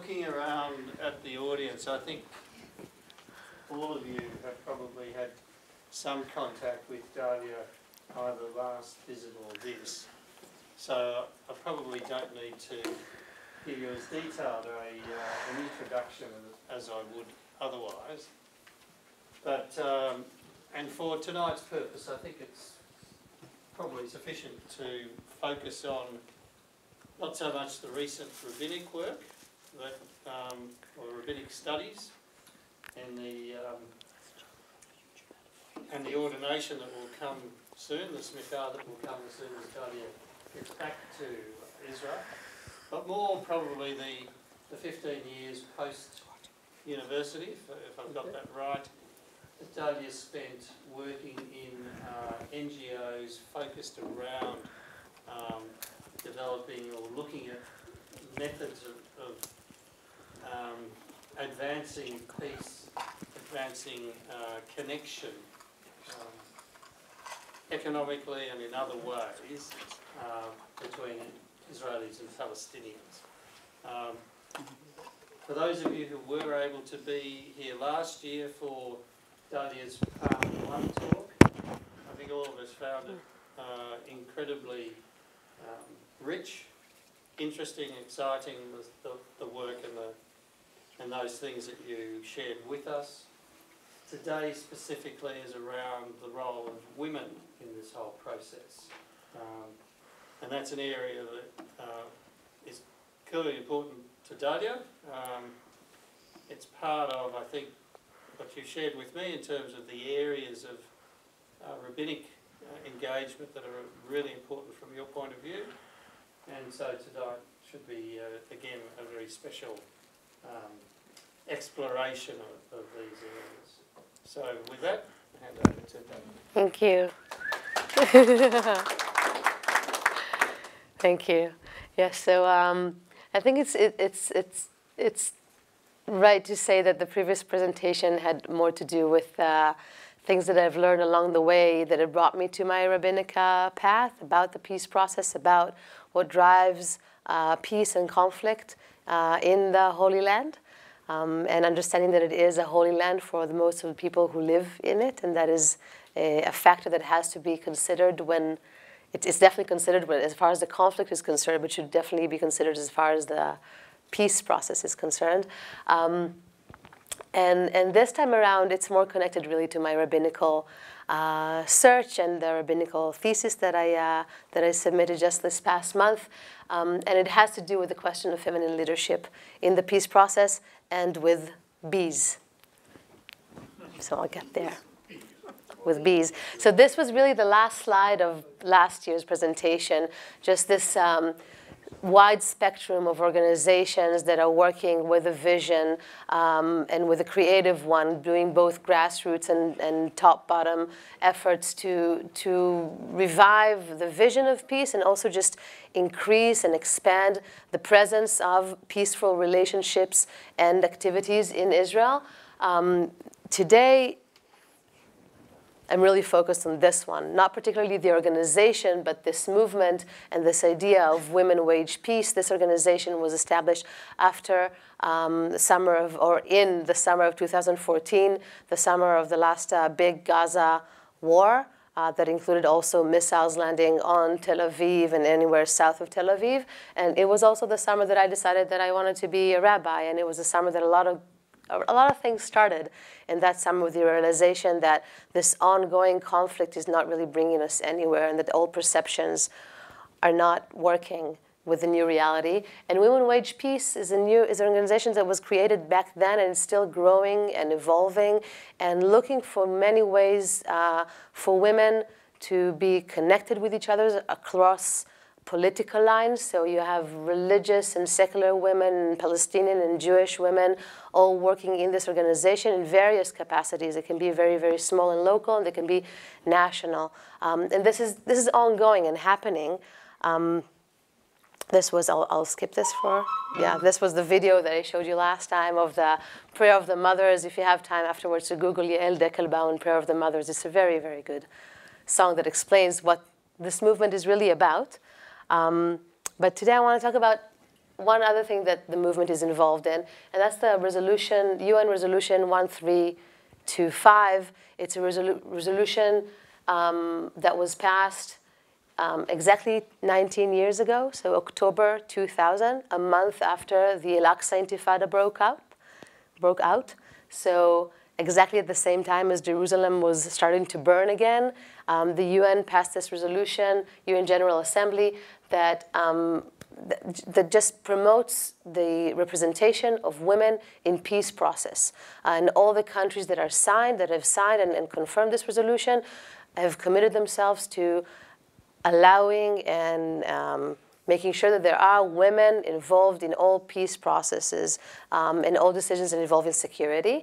looking around at the audience, I think all of you have probably had some contact with Dahlia, either last visit or this. So I probably don't need to give you as detailed an introduction as I would otherwise. But, and for tonight's purpose, I think it's probably sufficient to focus on not so much the recent rabbinic work, that, or rabbinic studies, and the ordination that will come soon, the smichah that will come as soon as Dahlia gets back to Israel, but more probably the 15 years post-university, if I've got that right, that Dahlia spent working in NGOs focused around developing or looking at methods of advancing peace, advancing connection economically and in other ways between Israelis and Palestinians. For those of you who were able to be here last year for Dahlia's Part 1 talk, I think all of us found it incredibly rich, interesting, exciting, the work and those things that you shared with us. Today specifically is around the role of women in this whole process. And that's an area that is clearly important to Dahlia. It's part of, I think, what you shared with me in terms of the areas of rabbinic engagement that are really important from your point of view. And so tonight should be, again, a very special exploration of these areas. So with that, I hand over to Dahlia. Thank you. Thank you. Yeah, so I think it's right to say that the previous presentation had more to do with things that I've learned along the way that have brought me to my rabbinic path, about the peace process, about what drives peace and conflict in the Holy Land, and understanding that it is a holy land for the most of the people who live in it, and that is a factor that has to be considered when it's definitely considered when, as far as the conflict is concerned, but should definitely be considered as far as the peace process is concerned. And this time around, it's more connected really to my rabbinical search and the rabbinical thesis that I submitted just this past month. And it has to do with the question of feminine leadership in the peace process and with bees. So I'll get there. With bees. So this was really the last slide of last year's presentation, just this wide spectrum of organizations that are working with a vision and with a creative one, doing both grassroots and top-bottom efforts to revive the vision of peace and also just increase and expand the presence of peaceful relationships and activities in Israel. Today, I'm really focused on this one, not particularly the organization, but this movement and this idea of women wage peace. This organization was established after the summer of, or in the summer of 2014, the summer of the last big Gaza war that included also missiles landing on Tel Aviv and anywhere south of Tel Aviv. And it was also the summer that I decided that I wanted to be a rabbi, and it was the summer that a lot of things started in that summer with the realization that this ongoing conflict is not really bringing us anywhere and that old perceptions are not working with the new reality. And Women Wage Peace is an organization that was created back then and is still growing and evolving and looking for many ways for women to be connected with each other across political lines. So you have religious and secular women, Palestinian and Jewish women, all working in this organization in various capacities. It can be very, very small and local, and they can be national. And this is ongoing and happening. This was, I'll skip this for, yeah, this was the video that I showed you last time of the Prayer of the Mothers. If you have time afterwards to Google Yael Deckelbaum, Prayer of the Mothers. It's a very, very good song that explains what this movement is really about. But today I want to talk about one other thing that the movement is involved in, and that's the resolution, UN Resolution 1325. It's a resolution that was passed exactly 19 years ago, so October 2000, a month after the Al-Aqsa Intifada broke out. So exactly at the same time as Jerusalem was starting to burn again, the UN passed this resolution, UN General Assembly, that just promotes the representation of women in peace process. And all the countries that have signed and confirmed this resolution have committed themselves to allowing and making sure that there are women involved in all peace processes and all decisions that involve security.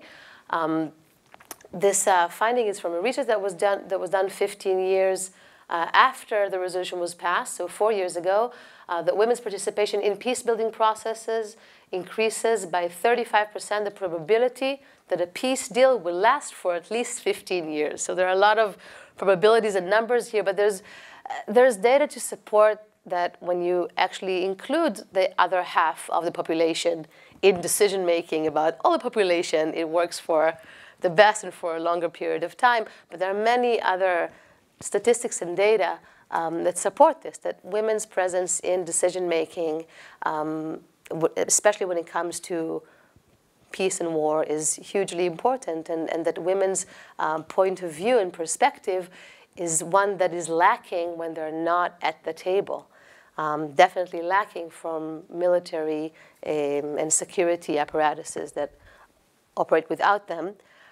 This finding is from a research that was done 15 years after the resolution was passed, so 4 years ago, that women's participation in peace-building processes increases by 35% the probability that a peace deal will last for at least 15 years. So there are a lot of probabilities and numbers here, but there's data to support that when you actually include the other half of the population in decision-making about all the population, it works for the best and for a longer period of time. But there are many other statistics and data that support this, that women's presence in decision-making, especially when it comes to peace and war, is hugely important, and that women's point of view and perspective is one that is lacking when they're not at the table. Definitely lacking from military and security apparatuses that operate without them.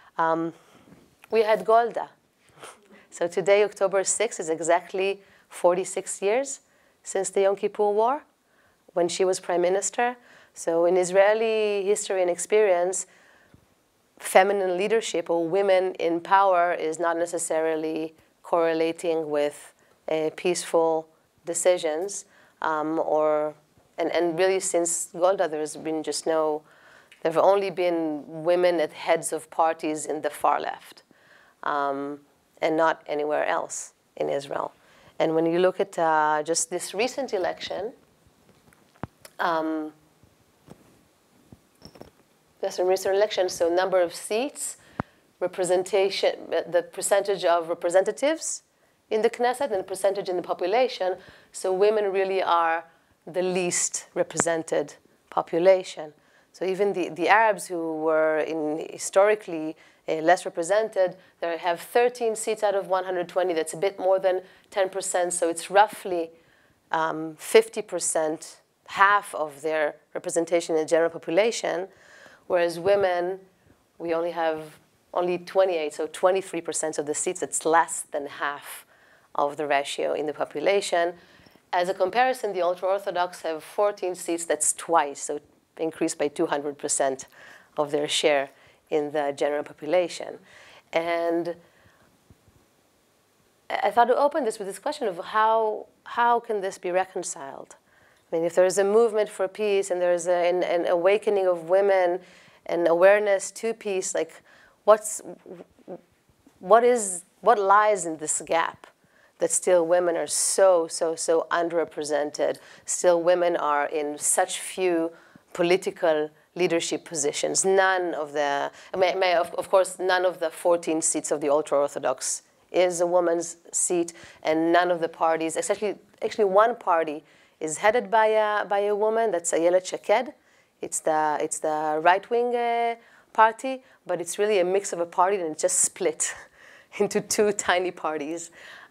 We had Golda. So today, October 6th, is exactly 46 years since the Yom Kippur War, when she was prime minister. So in Israeli history and experience, feminine leadership or women in power is not necessarily correlating with peaceful decisions. And really since Golda, there's been just there have only been women at heads of parties in the far left, and not anywhere else in Israel. And when you look at just this recent election, so number of seats, representation, the percentage of representatives in the Knesset and the percentage in the population. So women really are the least represented population. So even the Arabs, who were historically less represented, they have 13 seats out of 120. That's a bit more than 10%. So it's roughly 50%, half of their representation in the general population. Whereas women, we only have 28, so 23% of the seats. It's less than half of the ratio in the population. As a comparison, the ultra-Orthodox have 14 seats. That's twice, so increased by 200% of their share in the general population. And I thought to open this with this question of how can this be reconciled? I mean, if there's a movement for peace and there's an awakening of women and awareness to peace, like what lies in this gap? That still women are so underrepresented. Still women are in such few political leadership positions. None of the, of course, none of the 14 seats of the ultra-Orthodox is a woman's seat, and none of the parties, actually one party is headed by a woman, that's Ayelet Shaked. It's the right-wing party, but it's really a mix of a party, and it's just split into two tiny parties.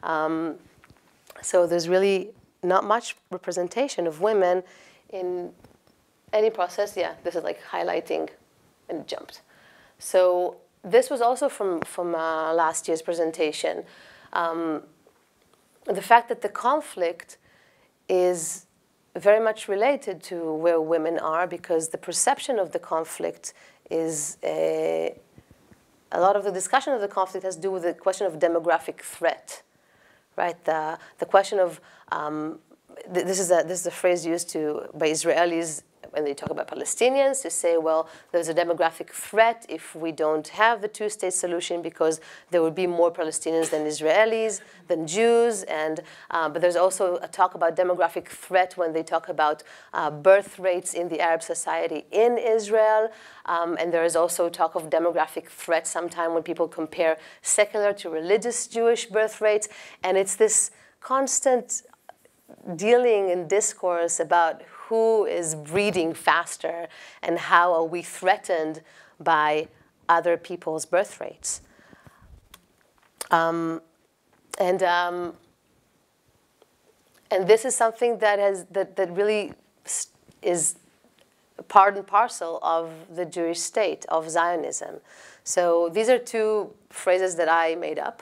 So there's really not much representation of women in any process. Yeah, this is like highlighting and jumped. So this was also from last year's presentation. The fact that the conflict is very much related to where women are, because the perception of the conflict is a lot of the discussion of the conflict has to do with the question of demographic threat, right? The question of this is a phrase used by Israelis when they talk about Palestinians, to say, well, there's a demographic threat if we don't have the two-state solution because there would be more Palestinians than Israelis, than Jews. And, but there's also a talk about demographic threat when they talk about birth rates in the Arab society in Israel. And there is also talk of demographic threat sometime when people compare secular to religious Jewish birth rates. And it's this constant dealing in discourse about who is breeding faster and how are we threatened by other people's birth rates. And this is something that really is part and parcel of the Jewish state, of Zionism. So these are two phrases that I made up.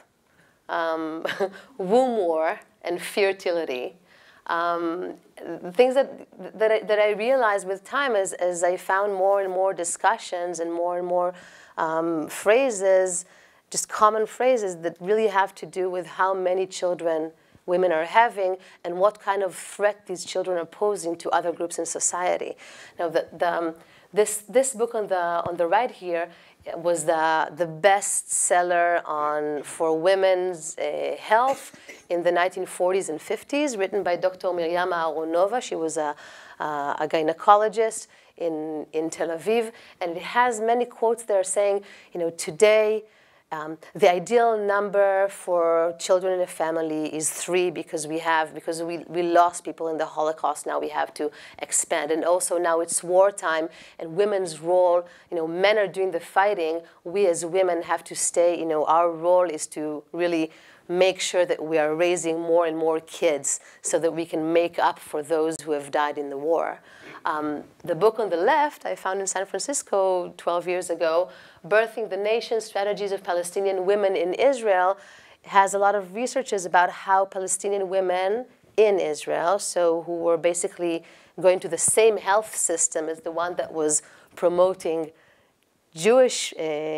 Womb war and fertility. Things that I realized with time as I found more and more discussions and more phrases, just common phrases that really have to do with how many children women are having and what kind of threat these children are posing to other groups in society. Now, this book on the right here was the bestseller for women's health in the 1940s and 50s, written by Dr. Miriam Aharonova. She was a gynecologist in Tel Aviv, and it has many quotes there saying, today, the ideal number for children in a family is 3 because we lost people in the Holocaust. Now we have to expand. And also now it's wartime and women's role, men are doing the fighting. We as women have to stay, our role is to really make sure that we are raising more and more kids so that we can make up for those who have died in the war. The book on the left I found in San Francisco 12 years ago, Birthing the Nation, Strategies of Palestinian Women in Israel, has a lot of researches about how Palestinian women in Israel, so who were basically going to the same health system as the one that was promoting Jewish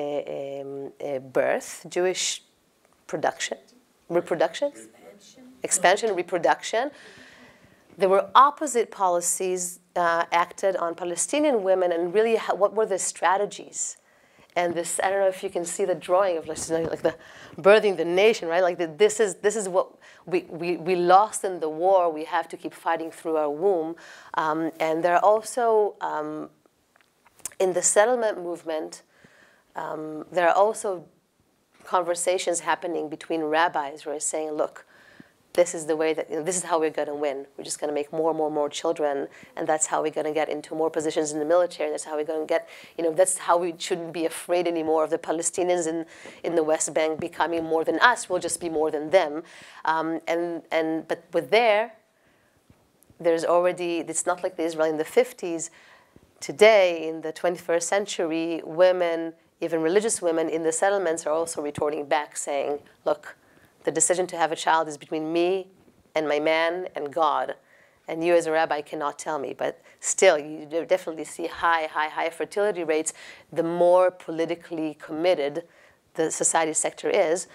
birth, Jewish reproduction, expansion, reproduction. There were opposite policies acted on Palestinian women, and really what were the strategies? And this, I don't know if you can see the drawing of like the birthing the nation, right? Like this is what we lost in the war. We have to keep fighting through our womb. And there are also, in the settlement movement, there are also conversations happening between rabbis who are saying, look, this is the way that, this is how we're going to win. We're just going to make more and more children, and that's how we're going to get into more positions in the military. That's how we're going to get, that's how we shouldn't be afraid anymore of the Palestinians in the West Bank becoming more than us. We'll just be more than them. But with there's already, it's not like the Israel in the 50s. Today, in the 21st century, women, even religious women in the settlements, are also retorting back saying, look, the decision to have a child is between me and my man and God. And you as a rabbi cannot tell me. But still, you definitely see high fertility rates the more politically committed the society sector is.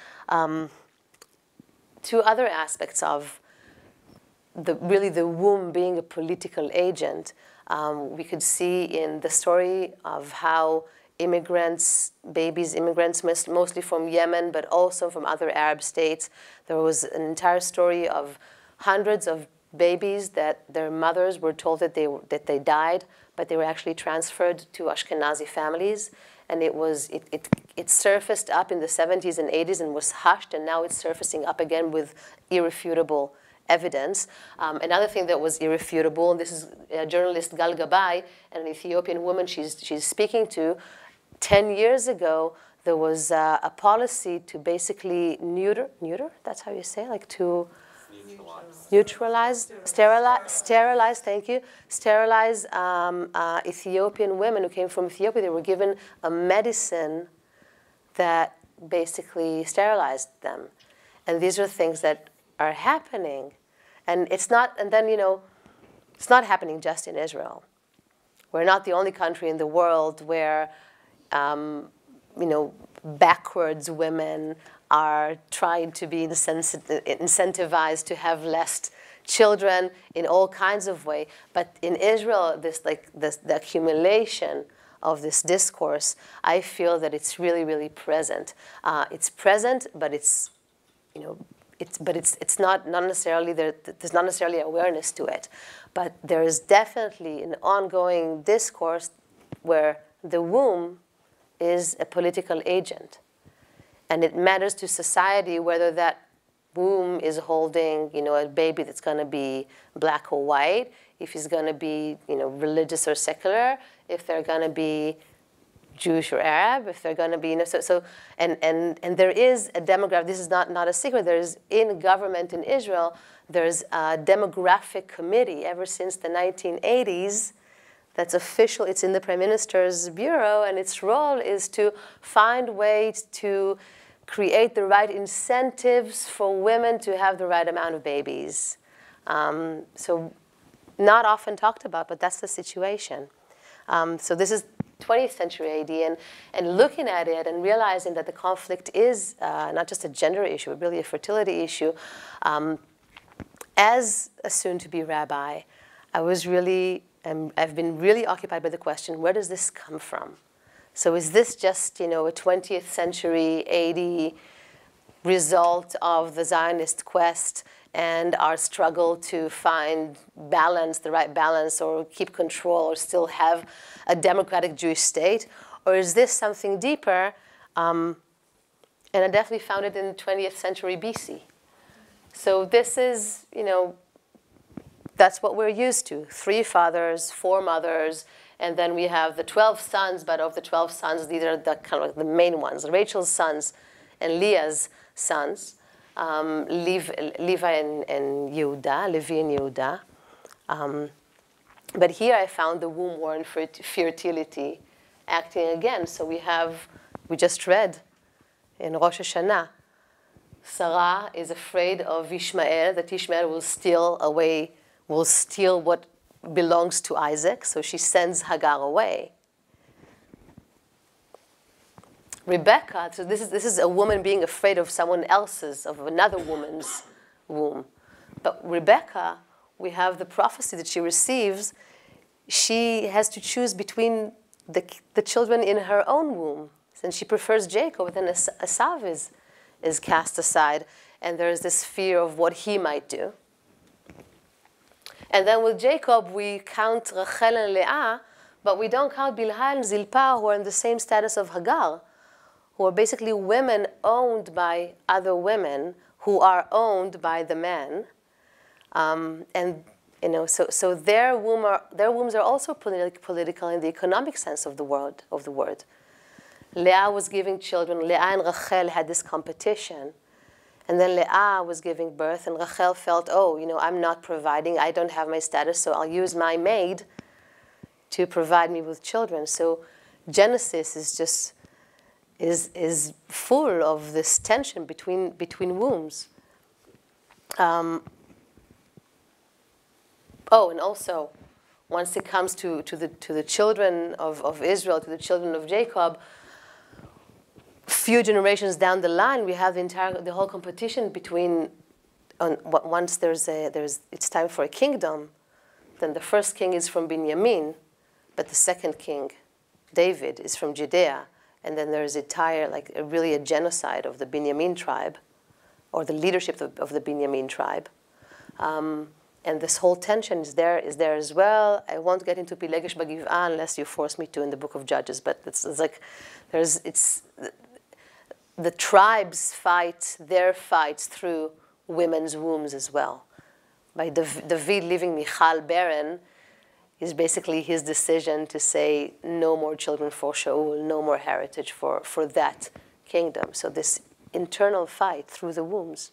Two other aspects of really the womb being a political agent, we could see in the story of how immigrants, mostly from Yemen, but also from other Arab states. There was an entire story of hundreds of babies that their mothers were told that they died, but they were actually transferred to Ashkenazi families. And it surfaced up in the 70s and 80s and was hushed, and now it's surfacing up again with irrefutable evidence. Another thing that was irrefutable, and this is journalist Gal Gabay, an Ethiopian woman she's speaking to. 10 years ago, there was a policy to basically neuter, that's how you say it, like to neutralize, sterilize, thank you, sterilize Ethiopian women who came from Ethiopia. They were given a medicine that basically sterilized them. And these are things that are happening. And it's not, and then, it's not happening just in Israel. We're not the only country in the world where backwards women are trying to be incentivized to have less children in all kinds of ways. But in Israel, the accumulation of this discourse, I feel that it's really, really present. It's present, but it's, it's not necessarily there's not necessarily awareness to it. But there is definitely an ongoing discourse where the womb is a political agent. And it matters to society whether that womb is holding, a baby that's going to be black or white, if he's going to be, religious or secular, if they're going to be Jewish or Arab, if they're going to be, and there is a demographic. This is not a secret. There is in government in Israel, there's a demographic committee ever since the 1980s. That's official. It's in the Prime Minister's bureau, and its role is to find ways to create the right incentives for women to have the right amount of babies. So not often talked about, but that's the situation. So this is 20th century AD, and looking at it and realizing that the conflict is not just a gender issue, but really a fertility issue. As a soon-to-be rabbi, I've been really occupied by the question, where does this come from? So is this just, a 20th century AD result of the Zionist quest and our struggle to find balance, the right balance, or keep control, or still have a democratic Jewish state? Or is this something deeper? And I definitely found it in 20th century BC. So this is, that's what we're used to. 3 fathers, 4 mothers, and then we have the 12 sons, but of the 12 sons, these are the kind of the main ones, Rachel's sons and Leah's sons, Levi and Yehuda, Levi and Yehuda. But here I found the womb-worn fertility acting again. So we just read in Rosh Hashanah, Sarah is afraid of Ishmael, that Ishmael will steal what belongs to Isaac, so she sends Hagar away. Rebecca, so this is a woman being afraid of someone else's, of another woman's womb. But Rebecca, we have the prophecy that she receives. She has to choose between the children in her own womb, and she prefers Jacob, then Esav is cast aside, and there's this fear of what he might do. And then with Jacob, we count Rachel and Leah, but we don't count Bilhah and Zilpah, who are in the same status of Hagar, who are basically women owned by other women who are owned by the man. So their wombs are also political in the economic sense of the word. Leah was giving children. Leah and Rachel had this competition. And then Leah was giving birth, and Rachel felt, I'm not providing. I don't have my status, so I'll use my maid to provide me with children. So Genesis is full of this tension between wombs. And also, once it comes to the children of Israel, to the children of Jacob, few generations down the line, we have the whole competition between. Once it's time for a kingdom, then the first king is from Binyamin, but the second king, David, is from Judea, and then there's a genocide of the Binyamin tribe, or the leadership of the Binyamin tribe, and this whole tension is there as well. I won't get into Pilegesh Bagiv'ah unless you force me to in the Book of Judges, but the tribes fight their fights through women's wombs as well. By David leaving Michal barren is basically his decision to say no more children for Shaul, no more heritage for that kingdom. So this internal fight through the wombs.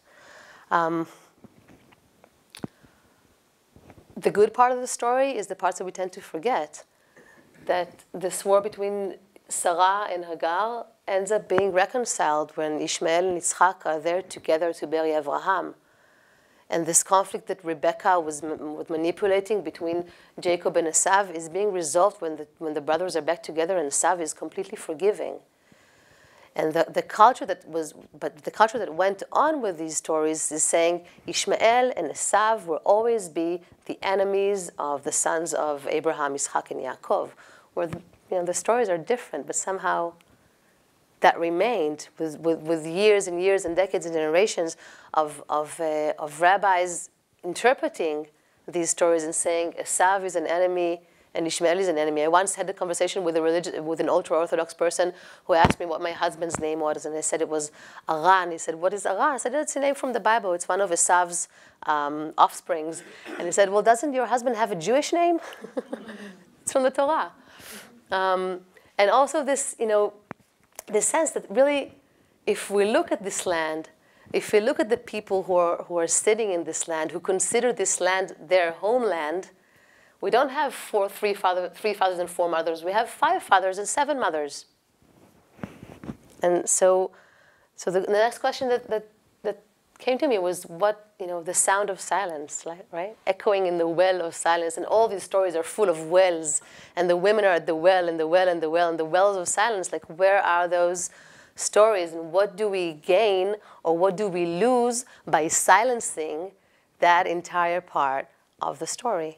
The good part of the story is the parts that we tend to forget, that this war between Sarah and Hagar ends up being reconciled when Ishmael and Yitzchak are there together to bury Abraham. And this conflict that Rebecca was manipulating between Jacob and Esav is being resolved when the brothers are back together, and Esav is completely forgiving. And the culture that went on with these stories is saying Ishmael and Esav will always be the enemies of the sons of Abraham, Yitzchak, and Yaakov. Where the stories are different, but somehow that remained with years and years and decades and generations of rabbis interpreting these stories and saying Esav is an enemy and Ishmael is an enemy. I once had a conversation with an ultra-Orthodox person who asked me what my husband's name was, and I said it was Aran. He said, "What is Aran?" I said, "It's a name from the Bible. It's one of Esav's offsprings." And he said, "Well, doesn't your husband have a Jewish name?" It's from the Torah. And also this, this sense that really, if we look at this land, if we look at the people who are sitting in this land, who consider this land their homeland, we don't have three fathers and 4 mothers. We have 5 fathers and 7 mothers. And so the next question that came to me was what, the sound of silence, right? Echoing in the well of silence. And all these stories are full of wells. And the women are at the well, and the well, and the well, and the wells of silence. Like, where are those stories? And what do we gain, or what do we lose by silencing that entire part of the story?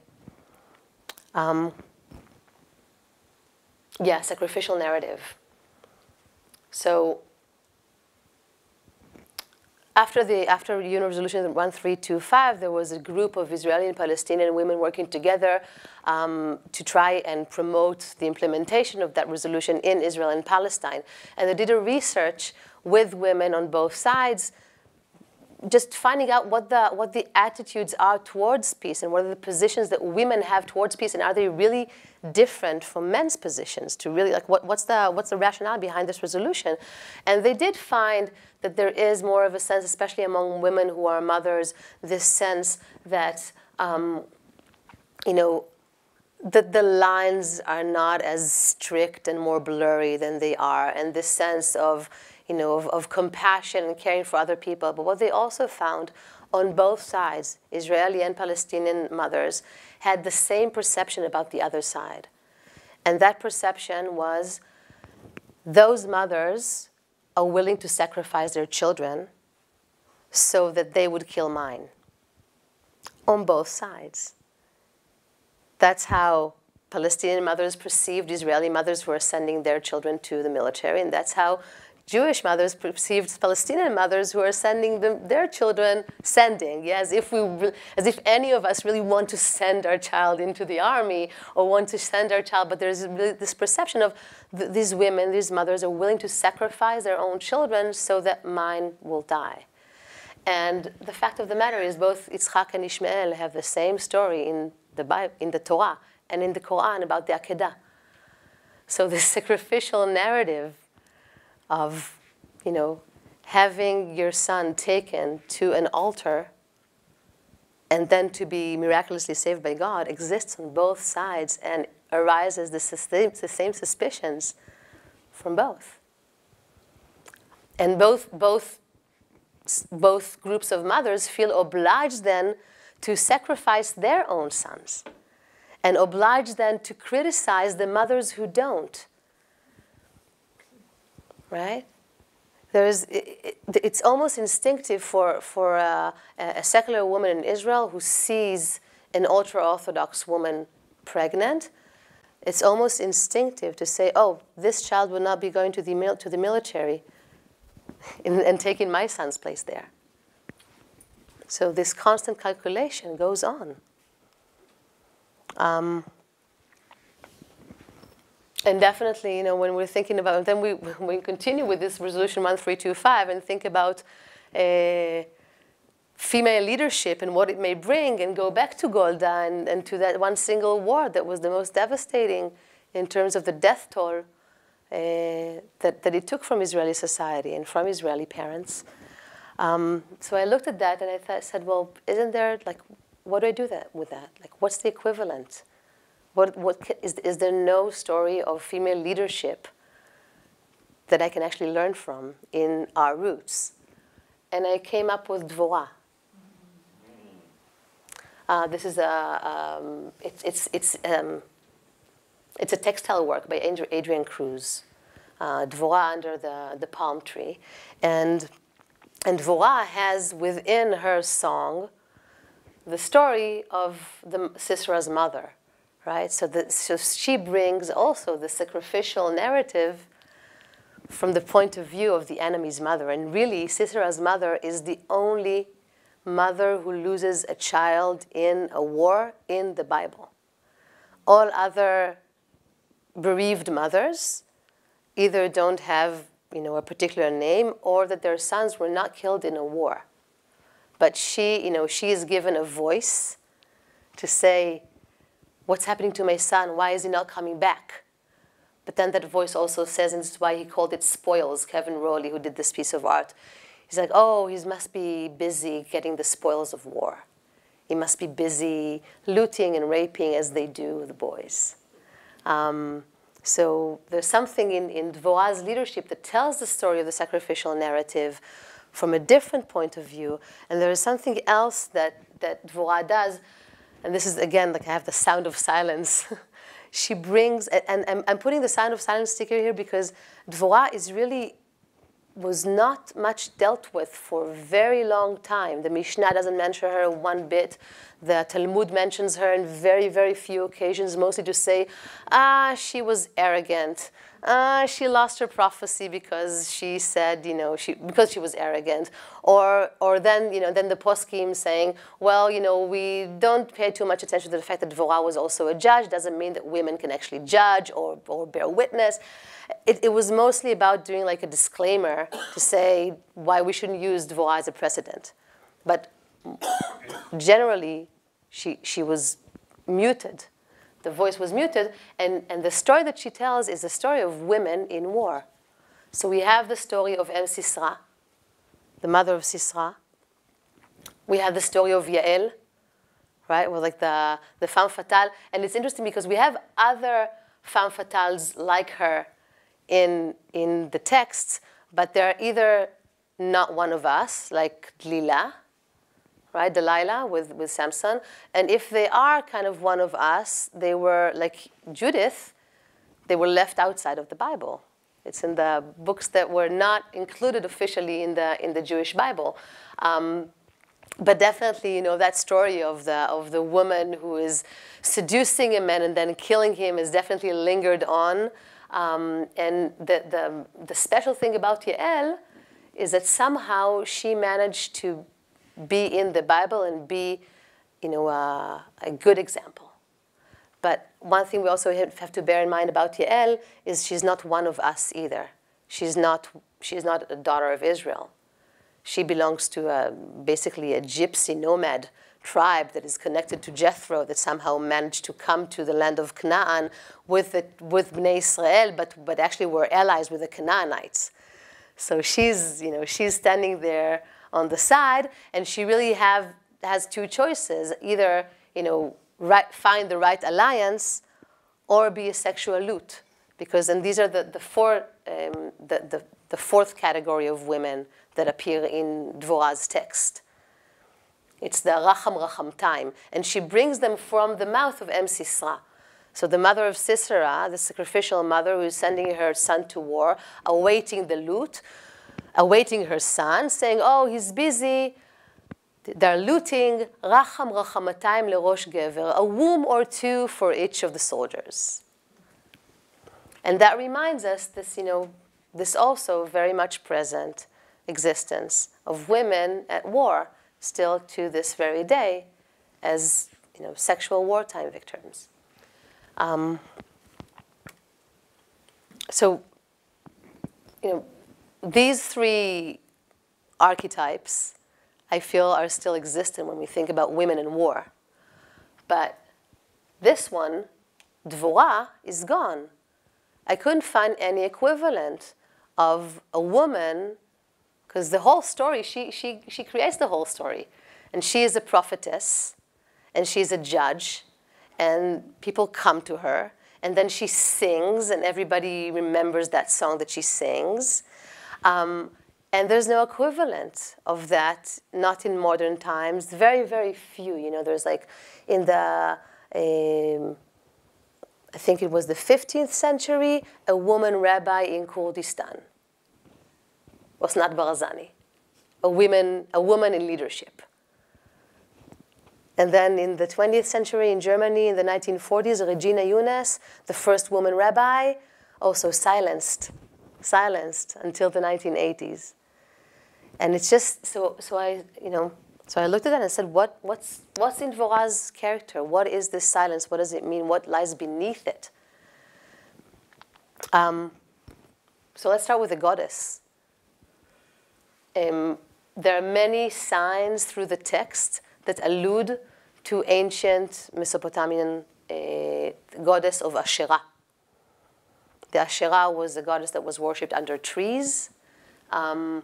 Sacrificial narrative. So after UN Resolution 1325, there was a group of Israeli and Palestinian women working together to try and promote the implementation of that resolution in Israel and Palestine. And they did a research with women on both sides, just finding out what the attitudes are towards peace and what are the positions that women have towards peace, and are they really different from men's positions, to really, like, what's the rationale behind this resolution. And they did find that there is more of a sense, especially among women who are mothers, this sense that that the lines are not as strict and more blurry than they are, and this sense of of compassion and caring for other people. But what they also found on both sides, Israeli and Palestinian mothers, had the same perception about the other side. And that perception was those mothers are willing to sacrifice their children so that they would kill mine. On both sides. That's how Palestinian mothers perceived Israeli mothers who are sending their children to the military, and that's how Jewish mothers perceived Palestinian mothers who are sending their children, as if any of us really want to send our child into the army or want to send our child, but there's this perception of these women, these mothers are willing to sacrifice their own children so that mine will die. And the fact of the matter is both Yitzchak and Ishmael have the same story in the Bible, in the Torah and in the Quran about the Akedah. So the sacrificial narrative of, having your son taken to an altar and then to be miraculously saved by God exists on both sides and arises the same suspicions from both. And both groups of mothers feel obliged then to sacrifice their own sons and obliged then to criticize the mothers who don't. Right? It's almost instinctive for a secular woman in Israel who sees an ultra-Orthodox woman pregnant. It's almost instinctive to say, "Oh, this child will not be going to the military and taking my son's place there." So this constant calculation goes on. And definitely, when we're thinking about, then we continue with this resolution 1325 and think about female leadership and what it may bring, and go back to Golda and to that one single war that was the most devastating in terms of the death toll that it took from Israeli society and from Israeli parents. So I looked at that and I said, well, isn't there, what do I do with that? What's the equivalent? Is there no story of female leadership that I can actually learn from in our roots? And I came up with Dvorah. This is it's a textile work by Adrian Cruz, Dvorah under the palm tree. And Dvorah has within her song the story of Sisera's mother, right? So she brings also the sacrificial narrative from the point of view of the enemy's mother. And really, Sisera's mother is the only mother who loses a child in a war in the Bible. All other bereaved mothers either don't have, a particular name, or that their sons were not killed in a war. But she is given a voice to say, what's happening to my son? Why is he not coming back? But then that voice also says, and this is why he called it spoils, Kevin Rowley, who did this piece of art. He's like, oh, he must be busy getting the spoils of war. He must be busy looting and raping as they do the boys. So there's something in Dvorah's leadership that tells the story of the sacrificial narrative from a different point of view. And there is something else that Dvorah does, and this is, again, like I have the sound of silence. She brings, and I'm putting the sound of silence sticker here because Dvorah was not much dealt with for a very long time. The Mishnah doesn't mention her one bit. The Talmud mentions her in very, very few occasions, mostly to say, she was arrogant. She lost her prophecy because she said, because she was arrogant. Or then the poskim saying, well, we don't pay too much attention to the fact that Dvorah was also a judge. Doesn't mean that women can actually judge or bear witness. It was mostly about doing like a disclaimer to say why we shouldn't use Dvorah as a precedent. But generally, she was muted. The voice was muted, and the story that she tells is the story of women in war. So we have the story of Sisera, the mother of Sisera. We have the story of Yael, right? Well, like the femme fatale. And it's interesting because we have other femme fatales like her in the texts, but they're either not one of us, like Delilah, right? Delilah with Samson. And if they are kind of one of us, they were, like Judith, they were left outside of the Bible. It's in the books that were not included officially in the Jewish Bible. But definitely, that story of the woman who is seducing a man and then killing him is definitely lingered on. And the special thing about Yael is that somehow she managed to be in the Bible and be, a good example. But one thing we also have to bear in mind about Yael is she's not one of us either. She's not a daughter of Israel. She belongs to basically a gypsy nomad tribe that is connected to Jethro that somehow managed to come to the land of Canaan with Bnei Israel, but actually were allies with the Canaanites. So she's standing there on the side, and she really has two choices: either find the right alliance, or be a sexual loot. And these are the fourth category of women that appear in Dvorah's text. It's the Racham time, and she brings them from the mouth of Sisera. So the mother of Sisera, the sacrificial mother who is sending her son to war, awaiting the loot, awaiting her son, saying, oh, he's busy. They're looting, Racham Rachamatayim lerosh gever, a womb or two for each of the soldiers. And that reminds us this also very much present existence of women at war, still to this very day, as sexual wartime victims. These three archetypes, I feel, are still existent when we think about women in war. But this one, Dvorah, is gone. I couldn't find any equivalent of a woman, because the whole story, she creates the whole story. And she is a prophetess, and she's a judge, and people come to her, and then she sings, and everybody remembers that song that she sings. And there's no equivalent of that, not in modern times. Very, very few. There's like in the, I think it was the 15th century, a woman rabbi in Kurdistan, Osnat Barazani, a woman in leadership. And then in the 20th century in Germany, in the 1940s, Regina Younes, the first woman rabbi, also silenced until the 1980s. And it's just, so I looked at that and said, what's in Dvorah's character? What is this silence? What does it mean? What lies beneath it? So let's start with the goddess. There are many signs through the text that allude to ancient Mesopotamian goddess of Asherah. The Asherah was a goddess that was worshipped under trees. And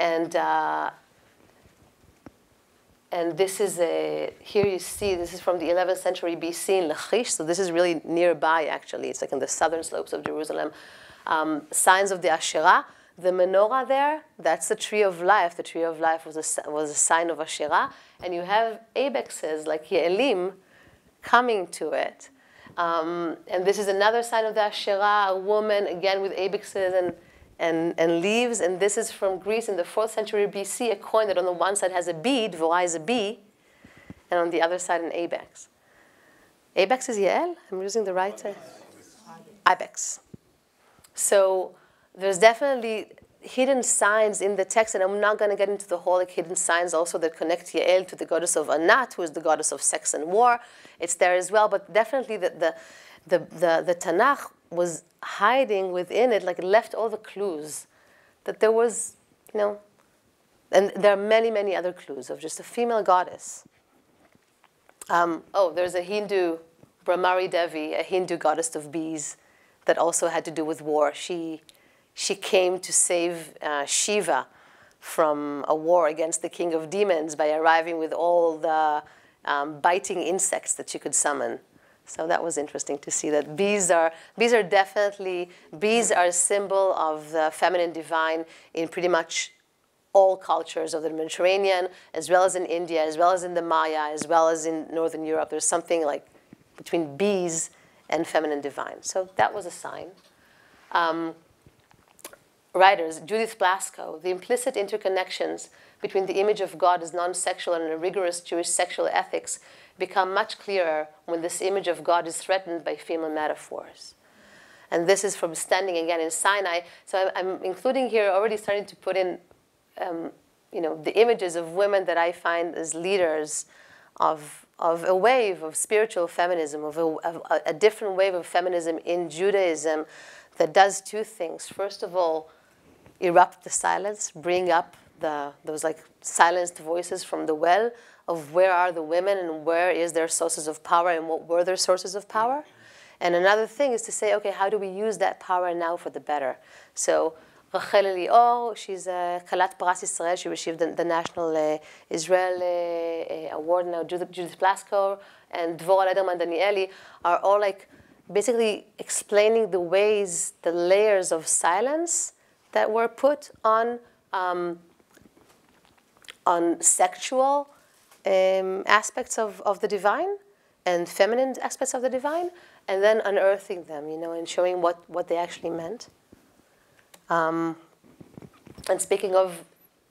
this is here you see, this is from the 11th century BC in Lachish. So this is really nearby, actually. It's like in the southern slopes of Jerusalem. Signs of the Asherah. The menorah there, that's the tree of life. The tree of life was a sign of Asherah. And you have abexes like Ye'elim coming to it. And this is another sign of the Asherah, a woman, again, with abexes and leaves. And this is from Greece in the 4th century BC, a coin that on the one side has a bee, Dvorah is a bee, and on the other side an abex. Abex is Yael? I'm using the right ibex. So there's definitely hidden signs in the text, and I'm not going to get into the whole like, hidden signs also that connect Yael to the goddess of Anat, who is the goddess of sex and war. It's there as well, but definitely the Tanakh was hiding within it, like it left all the clues that there was, and there are many, many other clues of just a female goddess. There's a Hindu, Brahmari Devi, a Hindu goddess of bees that also had to do with war. She came to save Shiva from a war against the king of demons by arriving with all the biting insects that she could summon. So that was interesting to see that bees are a symbol of the feminine divine in pretty much all cultures of the Mediterranean, as well as in India, as well as in the Maya, as well as in Northern Europe. There's something like between bees and feminine divine. So that was a sign. Writers, Judith Blasco, the implicit interconnections between the image of God as non-sexual and a rigorous Jewish sexual ethics become much clearer when this image of God is threatened by female metaphors. And this is from standing again in Sinai. So I'm including here, already starting to put in, the images of women that I find as leaders of a wave of spiritual feminism, of a different wave of feminism in Judaism that does two things. First of all, erupt the silence, bring up those like silenced voices from the well of where are the women and where is their sources of power and what were their sources of power. And another thing is to say, okay, how do we use that power now for the better? So Rachel Elior, she's a Kalat Paras Israel. She received the National Israel Award now. Judith Blasco and Dvorah Lederman Danieli are all like basically explaining the ways, the layers of silence that were put on sexual aspects of the divine and feminine aspects of the divine, and then unearthing them, and showing what they actually meant. And speaking of,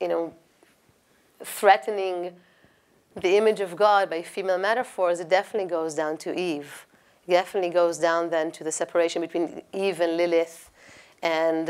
threatening the image of God by female metaphors, it definitely goes down to Eve. It definitely goes down then to the separation between Eve and Lilith, and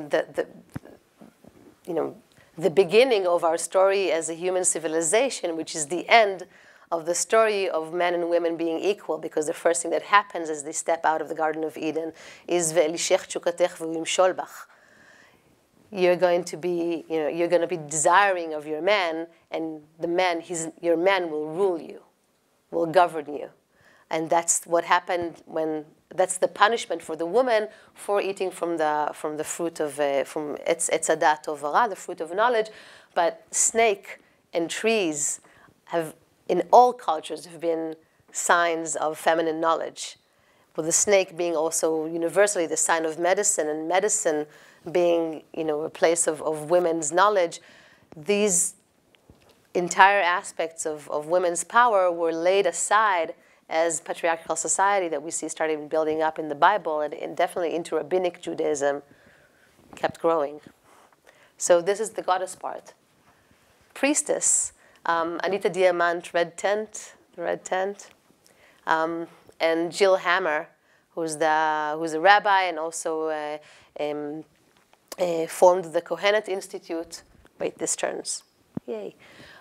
the beginning of our story as a human civilization, which is the end of the story of men and women being equal, because the first thing that happens as they step out of the Garden of Eden is ve'elishech tshukatech v'yimshol bach. You're going to be desiring of your man, and your man will rule you, will govern you. And that's what happened that's the punishment for the woman for eating from the fruit of, from Etz Hadat Tovara, the fruit of knowledge. But snake and trees have, in all cultures, have been signs of feminine knowledge. With the snake being also universally the sign of medicine, and medicine being, a place of women's knowledge. These entire aspects of women's power were laid aside as patriarchal society that we see started building up in the Bible and definitely into rabbinic Judaism kept growing. So this is the goddess part. Priestess, Anita Diamant, red tent, the red tent, and Jill Hammer, who's a rabbi and also formed the Kohenet Institute. Wait, this turns. Yay.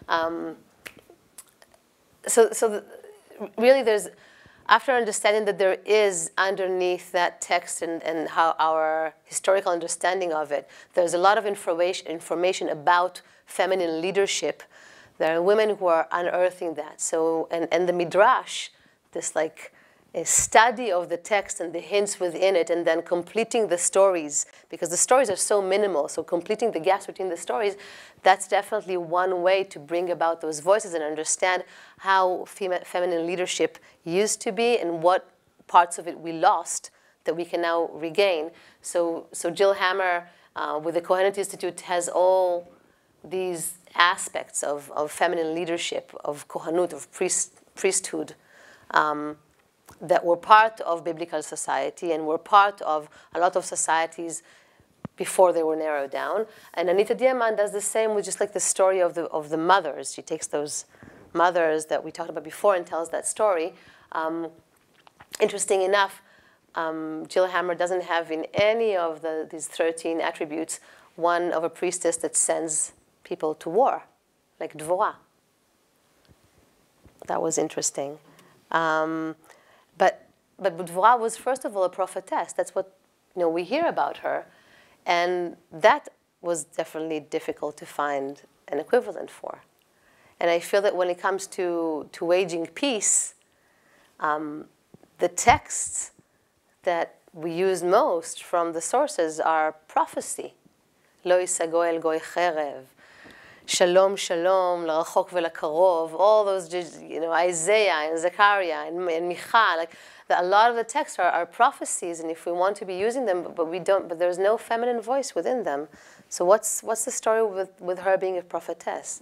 Really there's, after understanding that there is underneath that text and how our historical understanding of it, there's a lot of information about feminine leadership. There are women who are unearthing that. So, and the Midrash, this like a study of the text and the hints within it, and then completing the stories, because the stories are so minimal, so completing the gaps between the stories, that's definitely one way to bring about those voices and understand how feminine leadership used to be and what parts of it we lost that we can now regain. So Jill Hammer with the Kohenet Institute has all these aspects of feminine leadership, of kohanut, of priesthood, that were part of biblical society and were part of a lot of societies before they were narrowed down. And Anita Diamant does the same with just like the story of the mothers. She takes those mothers that we talked about before and tells that story. Interesting enough, Jill Hammer doesn't have in any of these 13 attributes one of a priestess that sends people to war, like Dvorah. That was interesting. But Dvorah was first of all a prophetess. That's what we hear about her, and that was definitely difficult to find an equivalent for. And I feel that when it comes to waging peace, the texts that we use most from the sources are prophecy. Lo yisago el goy cherev, Shalom, Shalom, L'rachok ve'l'karov, all those, Isaiah and Zechariah and Micha, like a lot of the texts are prophecies, and if we want to be using them, but there's no feminine voice within them. So what's the story with her being a prophetess?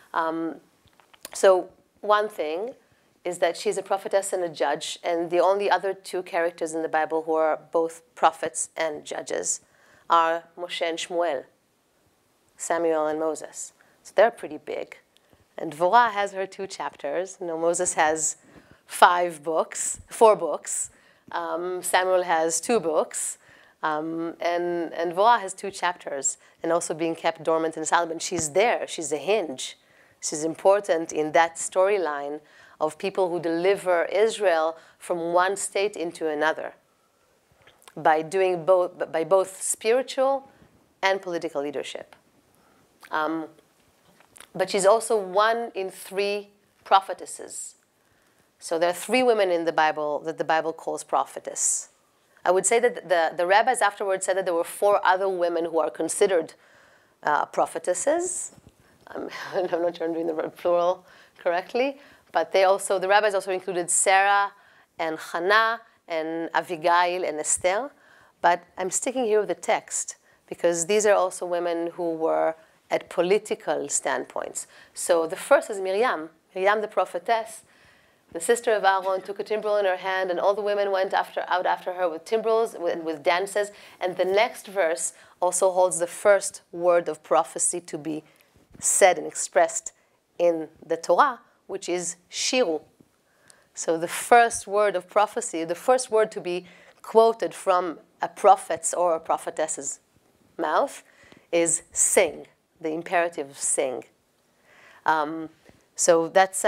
So one thing is that she's a prophetess and a judge, and the only other two characters in the Bible who are both prophets and judges are Moshe and Shmuel, Samuel and Moses. So they're pretty big. And Dvorah has her 2 chapters. Moses has 4 books. Samuel has 2 books. And Dvorah has 2 chapters, and also being kept dormant in Solomon. She's there. She's a hinge. She's important in that storyline of people who deliver Israel from one state into another by doing both spiritual and political leadership. But she's also 1 in 3 prophetesses. So there are 3 women in the Bible that the Bible calls prophetess. I would say that the rabbis afterwards said that there were 4 other women who are considered prophetesses. I'm not sure I'm doing the plural correctly, but the rabbis also included Sarah and Hannah and Abigail and Esther. But I'm sticking here with the text because these are also women who were at political standpoints. So the first is Miriam the prophetess. The sister of Aaron took a timbrel in her hand, and all the women went out after her with timbrels and with dances. And the next verse also holds the first word of prophecy to be said and expressed in the Torah, which is shiru. So the first word of prophecy, the first word to be quoted from a prophet's or a prophetess's mouth is sing, the imperative of sing. So that's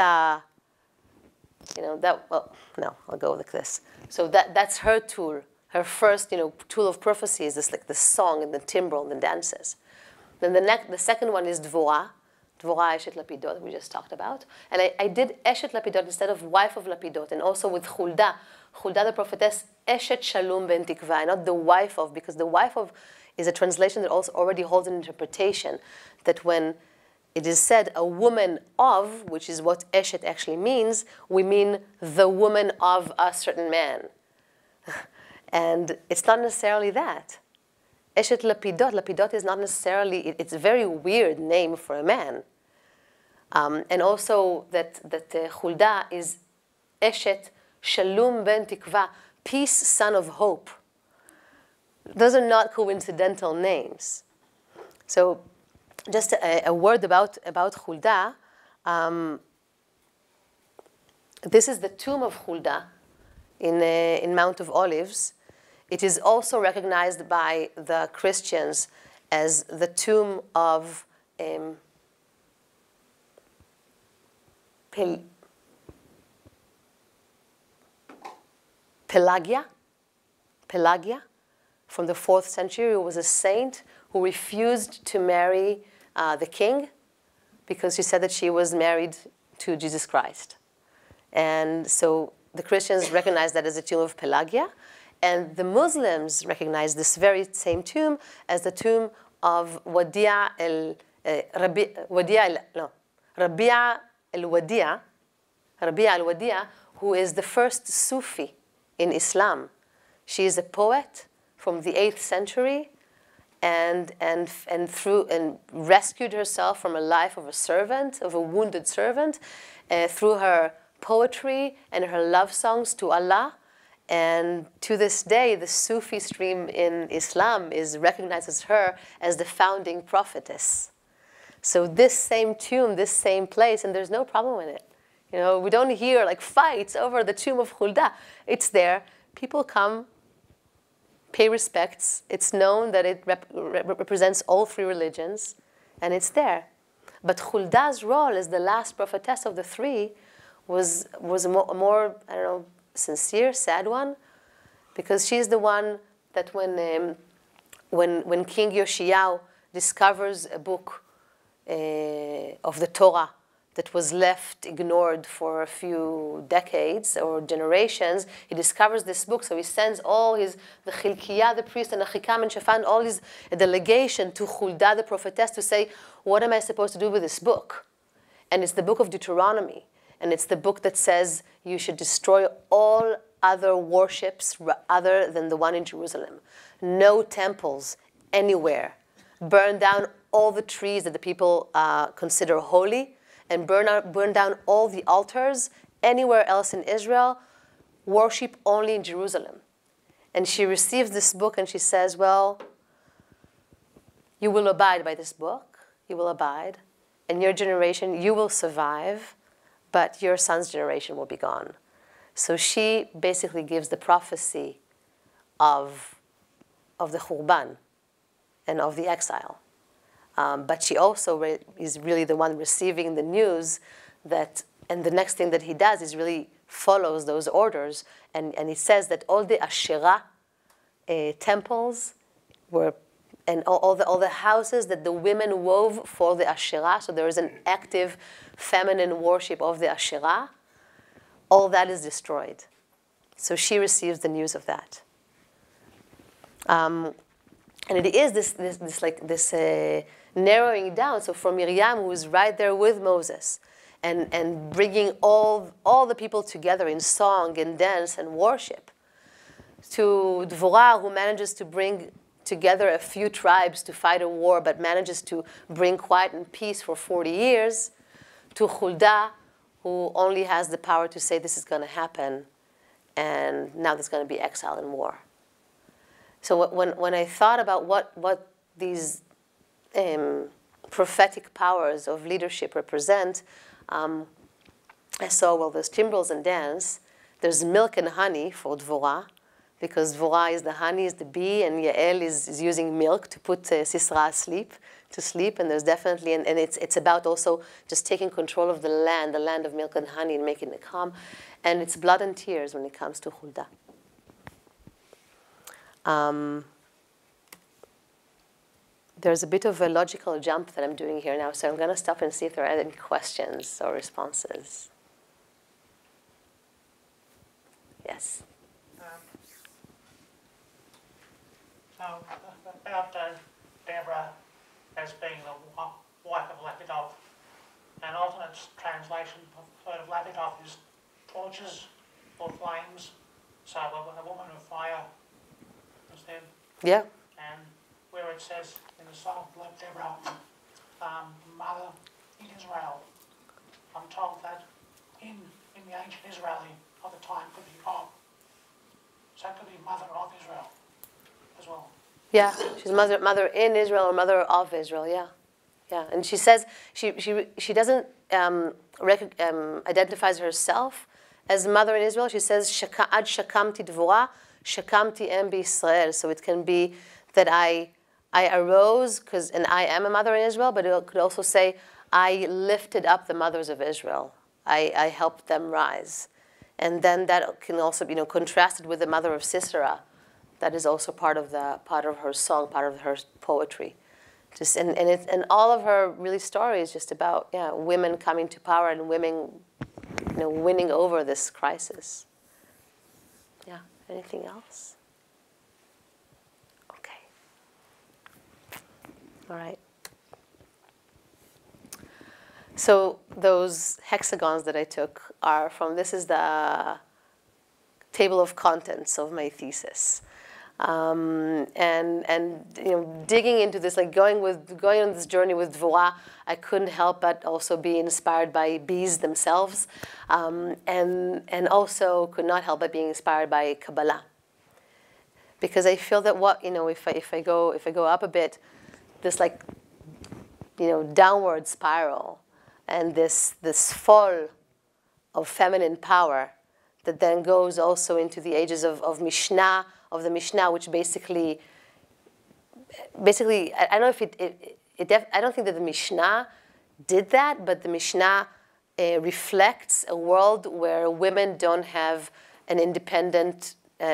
I'll go like this. So that's her tool. Her first, tool of prophecy is this, like the song and the timbrel and the dances. Then the second one is Dvorah Eshet Lapidot, we just talked about. And I did Eshet Lapidot instead of wife of Lapidot, and also with Hulda the prophetess, Eshet Shalom ben Tikva, not the wife of, because the wife of is a translation that also already holds an interpretation that when it is said a woman of, which is what Eshet actually means, we mean the woman of a certain man. And it's not necessarily that. Eshet Lapidot is not necessarily, it's a very weird name for a man. And also that Hulda is Eshet Shalom ben Tikva, peace, son of hope. Those are not coincidental names. So just a word about Huldah. This is the tomb of Huldah in Mount of Olives. It is also recognized by the Christians as the tomb of Pelagia from the 4th century, who was a saint who refused to marry the king because she said that she was married to Jesus Christ. And so the Christians recognize that as a tomb of Pelagia, and the Muslims recognize this very same tomb as the tomb of Rabi'a al-Wadi'a, who is the first Sufi in Islam. She is a poet from the 8th century and rescued herself from a life of a servant, of a wounded servant, through her poetry and her love songs to Allah. And to this day, the Sufi stream in Islam recognizes her as the founding prophetess. So this same tomb, this same place, and there's no problem with it. You know, we don't hear like fights over the tomb of Huldah. It's there. People come, pay respects. It's known that it represents all 3 religions, and it's there. But Huldah's role as the last prophetess of the 3 was a more, I don't know, sincere, sad one, because she's the one that when King Yoshiyahu discovers a book of the Torah that was left ignored for a few decades or generations, he discovers this book, so he sends the Chilkiah, the priest, and Achikam and Shaphan, a delegation to Huldah, the prophetess, to say, what am I supposed to do with this book? And it's the book of Deuteronomy. And it's the book that says you should destroy all other worships other than the one in Jerusalem. No temples anywhere. Burn down all the trees that the people consider holy, and burn down all the altars anywhere else in Israel. Worship only in Jerusalem. And she receives this book and she says, well, you will abide by this book. You will abide. And your generation, you will survive, but your son's generation will be gone. So she basically gives the prophecy of the Khurban and of the exile. But she also is really the one receiving the news that, and the next thing that he does is really follows those orders. And he says that all the Asherah temples were, and all the houses that the women wove for the Asherah, so there is an active feminine worship of the Asherah, all that is destroyed. So she receives the news of that. And it is this narrowing down. So from Miriam, who is right there with Moses, and bringing all the people together in song and dance and worship, to Dvorah, who manages to bring together a few tribes to fight a war, but manages to bring quiet and peace for 40 years, to Huldah, who only has the power to say this is going to happen, and now there's going to be exile and war. So when I thought about what these prophetic powers of leadership represent, I saw, well, there's timbrels and dance, there's milk and honey for Dvorah, because Dvorah is the honey, is the bee, and Yael is using milk to put Sisera to sleep, and there's definitely, and it's about also just taking control of the land of milk and honey, and making it calm, and it's blood and tears when it comes to Huldah. There's a bit of a logical jump that I'm doing here now, so I'm going to stop and see if there are any questions or responses. Yes? About Deborah as being the wife of Lapidot, an alternate translation of Lapidot is torches or flames, so a woman of fire was then. Yeah. And where it says in the song of Deborah, mother in Israel, I'm told that in the ancient Israeli of the time could be Yeah, she's mother in Israel or mother of Israel, yeah. Yeah, and she says she doesn't identifies herself as mother in Israel. She says, Ad shakamti dvorah, shakamti em b'Yisrael. So it can be that I arose, and I am a mother in Israel, but it could also say, I lifted up the mothers of Israel. I helped them rise. And then that can also be contrasted with the mother of Sisera. That is also part of her song, part of her poetry. And all of her really stories just about women coming to power and women winning over this crisis. Yeah. Anything else? Okay. All right. So those hexagons that I took are from, this is the table of contents of my thesis. And digging into this, like going on this journey with Dvorah, I couldn't help but also be inspired by bees themselves, and also could not help but being inspired by Kabbalah, because I feel that if I go up a bit, this downward spiral, and this fall of feminine power that then goes also into the ages of Mishnah. Of the Mishnah, which basically, I don't know if I don't think that the Mishnah did that, but the Mishnah reflects a world where women don't have an independent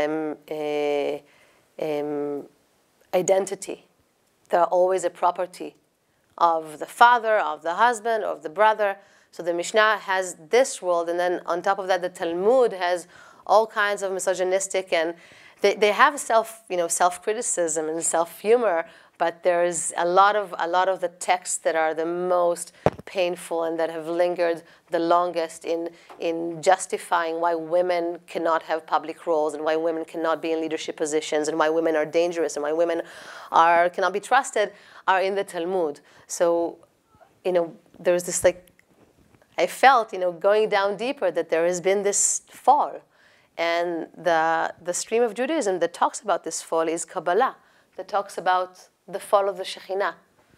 identity. They're always a property of the father, of the husband, of the brother. So the Mishnah has this world, and then on top of that, the Talmud has all kinds of misogynistic, and they have self-criticism and self-humor, but there's a lot of the texts that are the most painful and that have lingered the longest in justifying why women cannot have public roles and why women cannot be in leadership positions and why women are dangerous and why women cannot be trusted are in the Talmud. So, there's this I felt, going down deeper that there has been this fall. And the stream of Judaism that talks about this fall is Kabbalah, that talks about the fall of the Shekhinah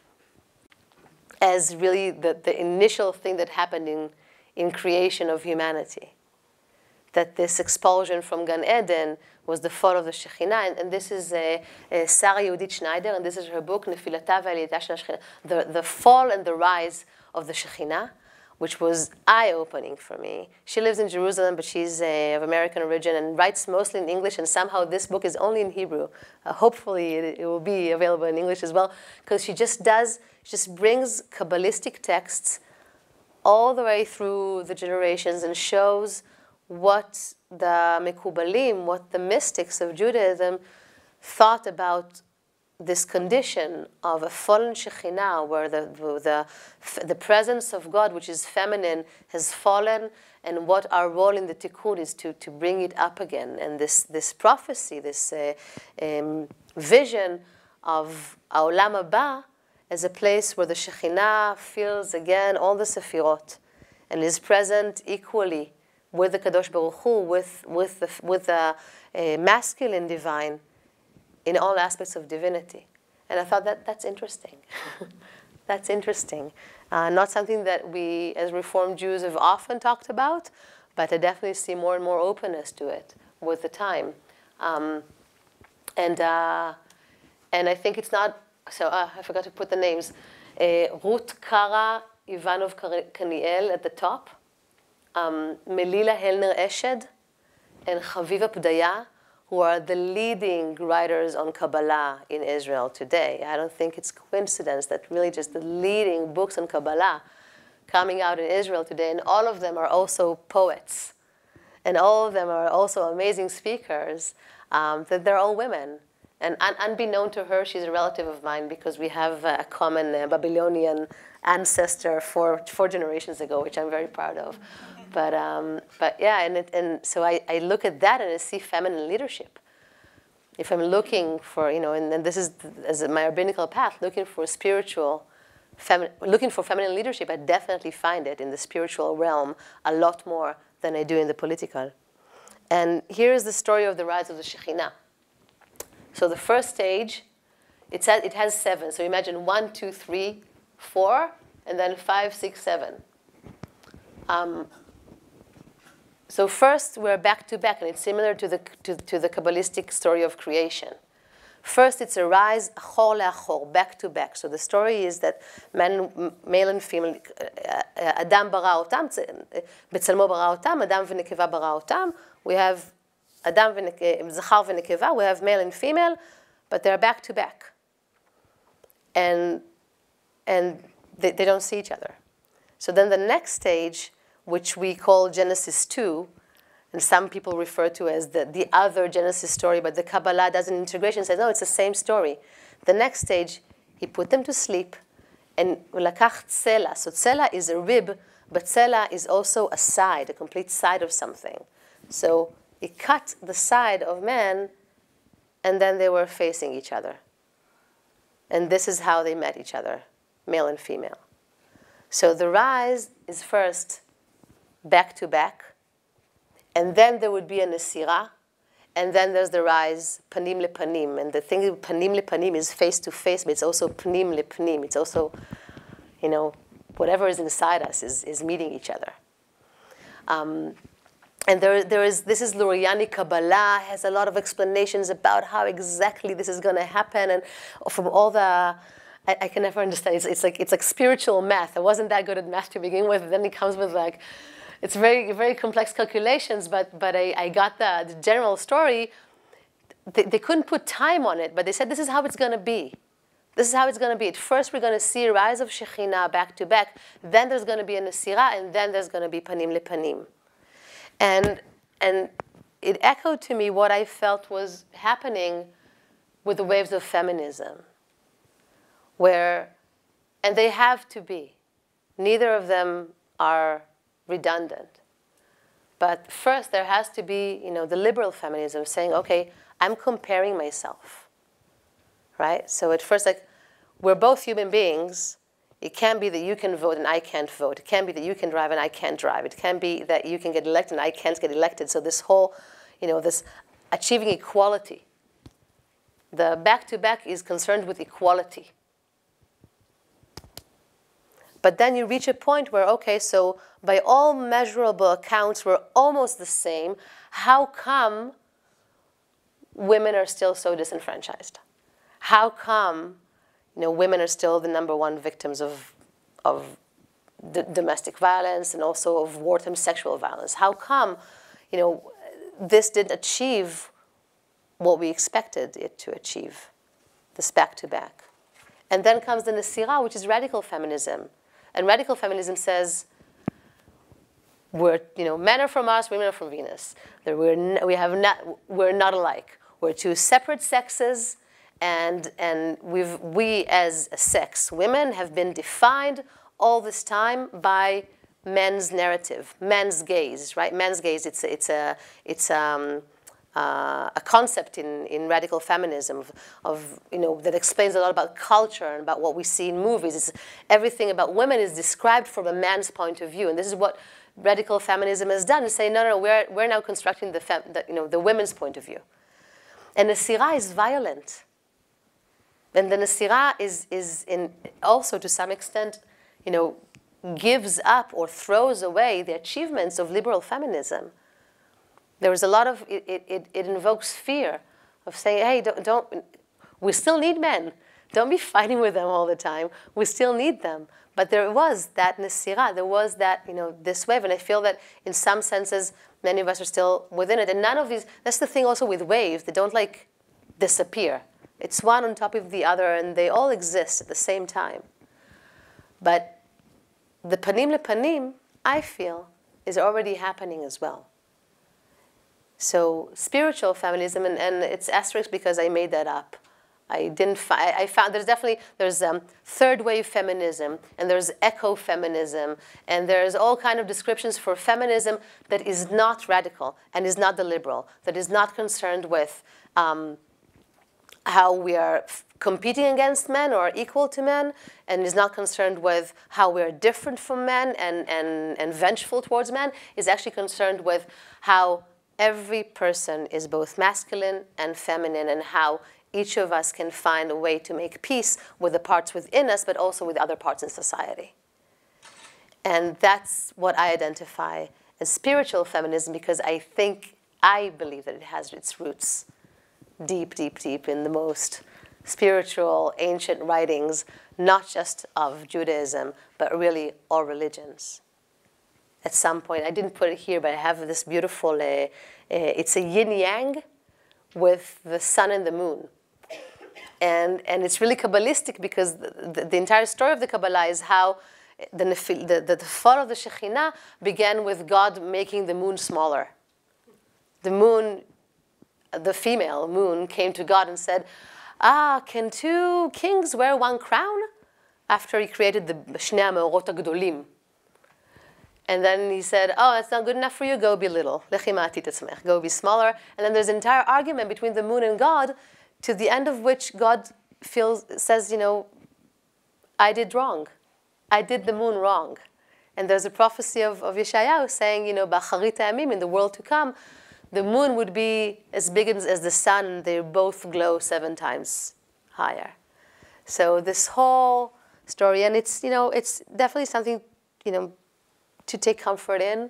as really the initial thing that happened in creation of humanity. That this expulsion from Gan Eden was the fall of the Shekhinah. And this is Sarah Yehudit Schneider, and this is her book, Nefilata ve'aliyata shel Shekhinah, the fall and the rise of the Shekhinah, which was eye-opening for me. She lives in Jerusalem, but she's of American origin and writes mostly in English, and somehow this book is only in Hebrew. Hopefully it will be available in English as well, because she just brings Kabbalistic texts all the way through the generations and shows what the Mekubalim, what the mystics of Judaism thought about this condition of a fallen Shekhinah, where the presence of God, which is feminine, has fallen, and what our role in the Tikkun is to bring it up again. And this prophecy, this vision of Ha'olam Haba as a place where the Shekhinah feels again all the Sefirot and is present equally with the Kadosh Baruch Hu, with the masculine divine, in all aspects of divinity. And I thought that's interesting. That's interesting. Not something that we as Reformed Jews have often talked about, but I definitely see more and more openness to it with the time. And I think it's not, so I forgot to put the names. Ruth Kara Ivanov Kaniel at the top, Melila Helner Eshed, and Chaviva Pudaya, who are the leading writers on Kabbalah in Israel today. I don't think it's coincidence that really just the leading books on Kabbalah coming out in Israel today, and all of them are also poets, and all of them are also amazing speakers, that they're all women. And unbeknown to her, she's a relative of mine because we have a common Babylonian ancestor four generations ago, which I'm very proud of. But yeah, and so I look at that and I see feminine leadership. If I'm looking for, and this is as my rabbinical path, looking for feminine leadership, I definitely find it in the spiritual realm a lot more than I do in the political. And here is the story of the rise of the Shekhinah. So the first stage it has 7. So imagine 1, 2, 3, 4, and then 5, 6, 7. So first, we're back to back, and it's similar to the Kabbalistic story of creation. First, it's a rise, achor leachor, back to back. So the story is that male and female, Adam bara otam, בצלמו bara otam, Adam ונקבה bara otam. We have Adam zachar ונקבה, we have male and female, but they're back to back. And they don't see each other. So then the next stage, which we call Genesis 2, and some people refer to as the other Genesis story, but the Kabbalah does an integration and says, no, it's the same story. The next stage, he put them to sleep, and lakach tzela. So tzela is a rib, but tzela is also a side, a complete side of something. So he cut the side of man, and then they were facing each other. And this is how they met each other, male and female. So the rise is first back to back, and then there would be a nesira, and then there's the rise panim le panim. And the thing with panim le panim is face to face, but it's also panim le panim. It's also, whatever is inside us is meeting each other. And this is Luriani Kabbalah, has a lot of explanations about how exactly this is going to happen, and from all the, I can never understand. It's like spiritual math. I wasn't that good at math to begin with. Then it comes with it's very, very complex calculations, but I got the general story. They couldn't put time on it, but they said this is how it's going to be. This is how it's going to be. At first, we're going to see a rise of Shekhinah back to back. Then there's going to be a Nesira, and then there's going to be Panim le Panim. And it echoed to me what I felt was happening with the waves of feminism, and they have to be. Neither of them are redundant. But first, there has to be, the liberal feminism saying, okay, I'm comparing myself, right? So at first, we're both human beings. It can't be that you can vote and I can't vote. It can't be that you can drive and I can't drive. It can't be that you can get elected and I can't get elected. So this whole, this achieving equality. The back-to-back is concerned with equality. But then you reach a point where, okay, so by all measurable accounts, we're almost the same. How come women are still so disenfranchised? How come, women are still the #1 victims of domestic violence and also of wartime sexual violence? How come, this didn't achieve what we expected it to achieve, this back-to-back? And then comes the Nesira, which is radical feminism. And radical feminism says, men are from Mars, women are from Venus. We're not alike. We're two separate sexes, and we as a sex, women, have been defined all this time by men's narrative, men's gaze, right? Men's gaze. It's a concept in radical feminism that explains a lot about culture and about what we see in movies. Everything about women is described from a man's point of view, and this is what radical feminism has done: is say, no, we're now constructing the women's point of view. And the Nesira is violent, and the Nesira is also to some extent, gives up or throws away the achievements of liberal feminism. There was a lot of, it invokes fear of saying, hey, we still need men. Don't be fighting with them all the time. We still need them. But there was that Nesira, there was that, this wave, and I feel that in some senses, many of us are still within it. And none of these, that's the thing also with waves, they don't disappear. It's one on top of the other, and they all exist at the same time. But the panim le panim, I feel, is already happening as well. So spiritual feminism, and it's asterisk because I made that up. I found there's third wave feminism, and there's ecofeminism, and there's all kind of descriptions for feminism that is not radical and is not the liberal, that is not concerned with how we are competing against men or equal to men, and is not concerned with how we are different from men and vengeful towards men, is actually concerned with how every person is both masculine and feminine, and how each of us can find a way to make peace with the parts within us, but also with other parts in society. And that's what I identify as spiritual feminism, because I believe that it has its roots deep, deep, deep in the most spiritual, ancient writings, not just of Judaism, but really all religions. At some point, I didn't put it here, but I have this beautiful, it's a yin-yang with the sun and the moon. And it's really Kabbalistic, because the entire story of the Kabbalah is how the fall of the Shekhinah began with God making the moon smaller. The moon, the female moon, came to God and said, can two kings wear one crown? After he created the Shnei HaMeorot HaGdolim. And then he said, that's not good enough for you, go be little. Go be smaller. And then there's an entire argument between the moon and God, to the end of which God says, I did wrong. I did the moon wrong. And there's a prophecy of Yeshayahu saying, B'acharit ha'yamim, in the world to come, the moon would be as big as the sun, and they both glow 7 times higher. So this whole story, and it's definitely something, to take comfort in.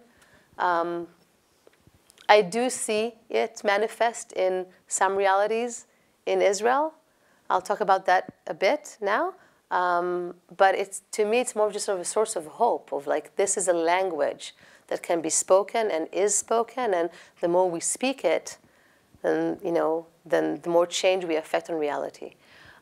I do see it manifest in some realities in Israel. I'll talk about that a bit now. But to me, it's more just sort of a source of hope, of like, this is a language that can be spoken and is spoken, and the more we speak it, then the more change we affect on reality.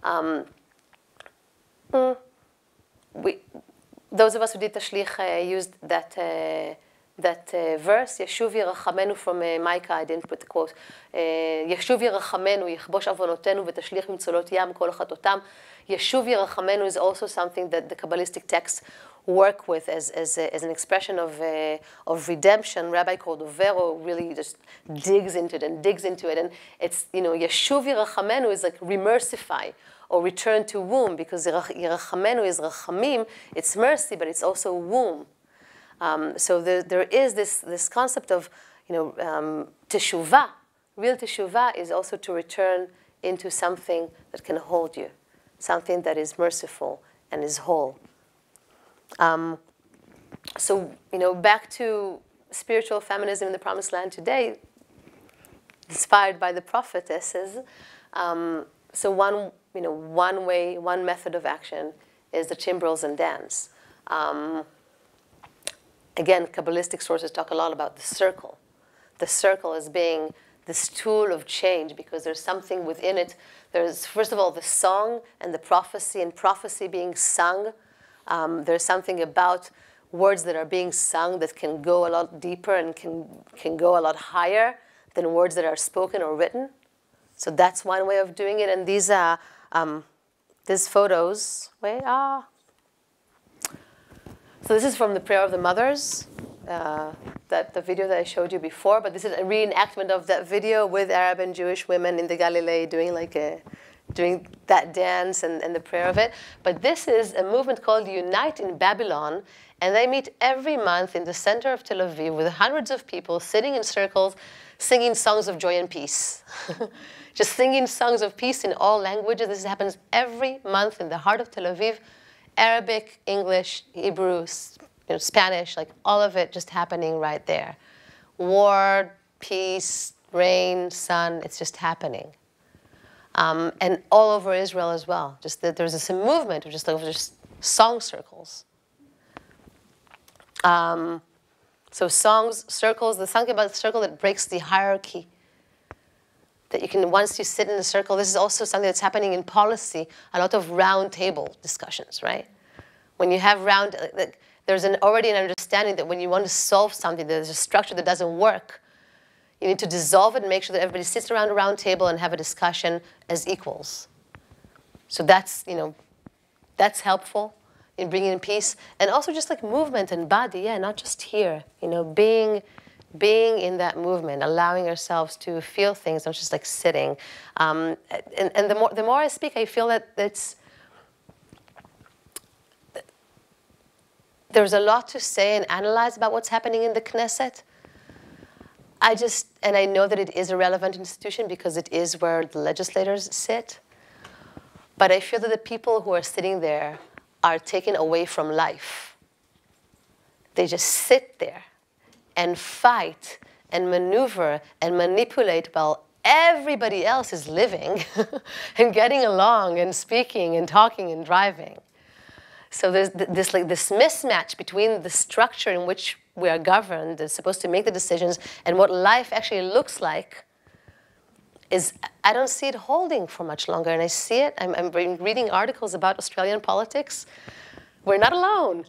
Those of us who did TheShtick used that verse, Yeshuv Yerachamenu from Micah, I didn't put the quote. Yeshuv Yerachamenu, Yichbosh Avonotenu, v'tashlich mitzolot yam kol chatotam. Yeshuv Yerachamenu is also something that the Kabbalistic texts work with as an expression of redemption. Rabbi Cordovero really just digs into it. And it's, Yeshuv Yerachamenu is like remercify, or return to womb, because Yerachamenu is Rachamim, it's mercy, but it's also womb. So there is this concept of, teshuvah. Real teshuvah is also to return into something that can hold you, something that is merciful and is whole. So, back to spiritual feminism in the Promised Land today, inspired by the prophetesses. So one method of action is the timbrels and dance. Again, Kabbalistic sources talk a lot about the circle. The circle as being this tool of change, because there's something within it. There's, first of all, the song and the prophecy, and prophecy being sung. There's something about words that are being sung that can go a lot deeper and can go a lot higher than words that are spoken or written. So that's one way of doing it. And these photos, So this is from the Prayer of the Mothers, the video that I showed you before. But this is a reenactment of that video with Arab and Jewish women in the Galilee doing that dance and the prayer of it. But this is a movement called Unite in Babylon, and they meet every month in the center of Tel Aviv with hundreds of people sitting in circles, singing songs of joy and peace. Just singing songs of peace in all languages. This happens every month in the heart of Tel Aviv. Arabic, English, Hebrew, Spanish, like all of it just happening right there. War, peace, rain, sun, it's just happening. And all over Israel as well. Just that there's this movement of just song circles. So songs, circles, there's something about the circle that breaks the hierarchy. That you can, once you sit in a circle, this is also something that's happening in policy, a lot of round table discussions, right? When you have there's already an understanding that when you want to solve something, there's a structure that doesn't work, you need to dissolve it and make sure that everybody sits around a round table and have a discussion as equals. So that's, that's helpful in bringing in peace. And also just like movement and body, not just here, being in that movement, allowing ourselves to feel things, not just like sitting. And the more I speak, I feel that there's a lot to say and analyze about what's happening in the Knesset. and I know that it is a relevant institution because it is where the legislators sit. But I feel that the people who are sitting there are taken away from life. They just sit there and fight and maneuver and manipulate while everybody else is living and getting along and speaking and talking and driving. So there's this mismatch between the structure in which we are governed, that's supposed to make the decisions, and what life actually looks like. I don't see it holding for much longer, and I see it. I'm reading articles about Australian politics. We're not alone.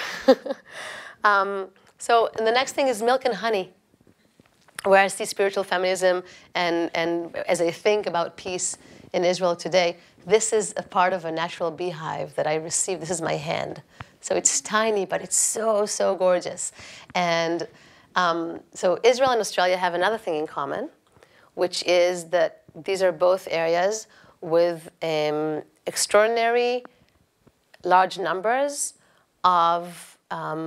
So the next thing is milk and honey, where I see spiritual feminism, and as I think about peace in Israel today, this is a part of a natural beehive that I received. This is my hand. So it's tiny, but it's so, so gorgeous. And so Israel and Australia have another thing in common, which is that these are both areas with extraordinary large numbers of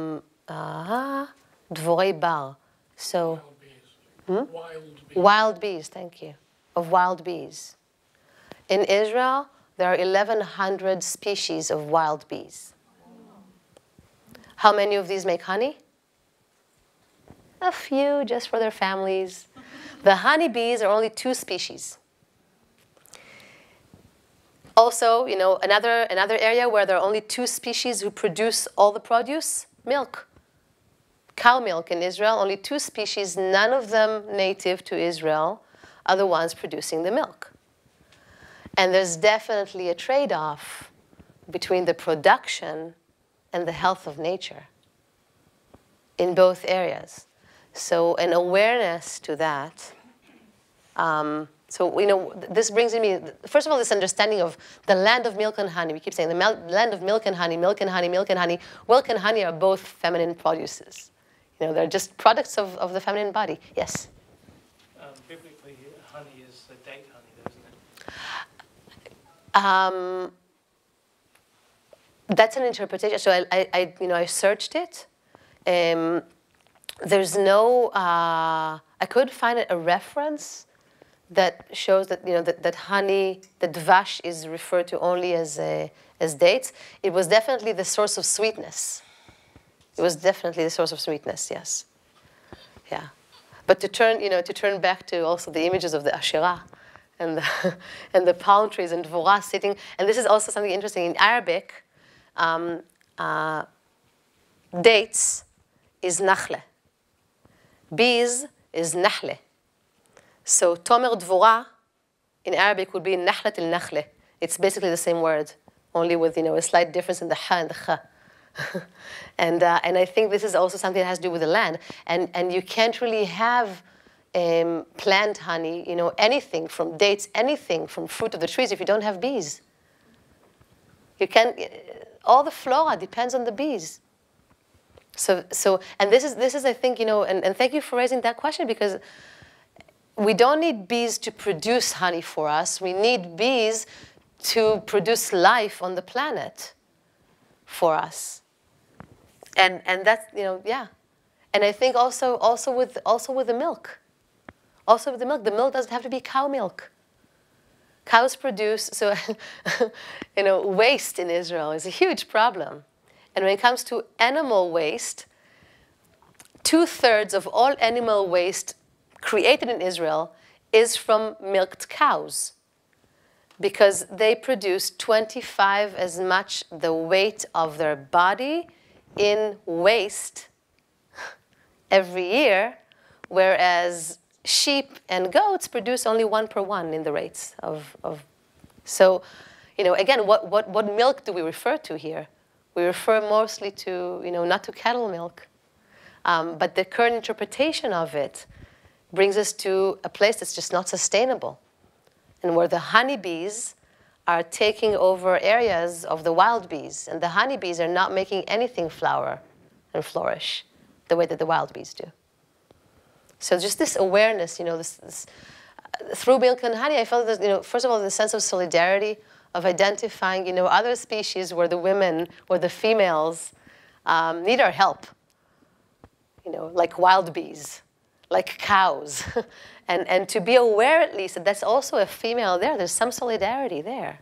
dvorei bar. So, wild bees, thank you, of wild bees. In Israel, there are 1,100 species of wild bees. How many of these make honey? A few, just for their families. The honeybees are only 2 species. Also, another area where there are only 2 species who produce all the produce, milk. Cow milk in Israel, only 2 species, none of them native to Israel, are the ones producing the milk. And there's definitely a trade-off between the production and the health of nature in both areas. So an awareness to that. This brings me, first of all, this understanding of the land of milk and honey. We keep saying the land of milk and honey, milk and honey, milk and honey. Milk and honey are both feminine produces. They're just products of the feminine body. Yes? Biblically, honey is the date honey, isn't it? That's an interpretation. So I searched it. There's no, I could find a reference that shows that that honey, that dvash is referred to only as dates. It was definitely the source of sweetness. It was definitely the source of sweetness. Yes, yeah. But to turn back to also the images of the Asherah and the palm trees and dvorah sitting, and this is also something interesting in Arabic. Dates is nachle. Bees is nahle. So tomer dvorah in Arabic would be nahlat al-nakhle. It's basically the same word, only with a slight difference in the ha and the kha. And I think this is also something that has to do with the land. And you can't really have plant honey, anything from dates, anything from fruit of the trees if you don't have bees. You can't. All the flora depends on the bees. So and this is I think and thank you for raising that question, because we don't need bees to produce honey for us. We need bees to produce life on the planet for us. And that's yeah. And I think also with the milk. Also with the milk doesn't have to be cow milk. Cows produce, so waste in Israel is a huge problem. And when it comes to animal waste, 2/3 of all animal waste created in Israel is from milked cows, because they produce 25 as much the weight of their body in waste every year, whereas sheep and goats produce only 1 per 1 in the rates of. So, again, what milk do we refer to here? We refer mostly to, not to cattle milk, but the current interpretation of it brings us to a place that's just not sustainable, and where the honeybees are taking over areas of the wild bees, and the honeybees are not making anything flower and flourish the way that the wild bees do. So just this awareness, this through milk and honey, I felt that, first of all, the sense of solidarity, of identifying, other species where the women, where the females need our help, like wild bees, like cows. and to be aware at least that that's also a female there. There's some solidarity there.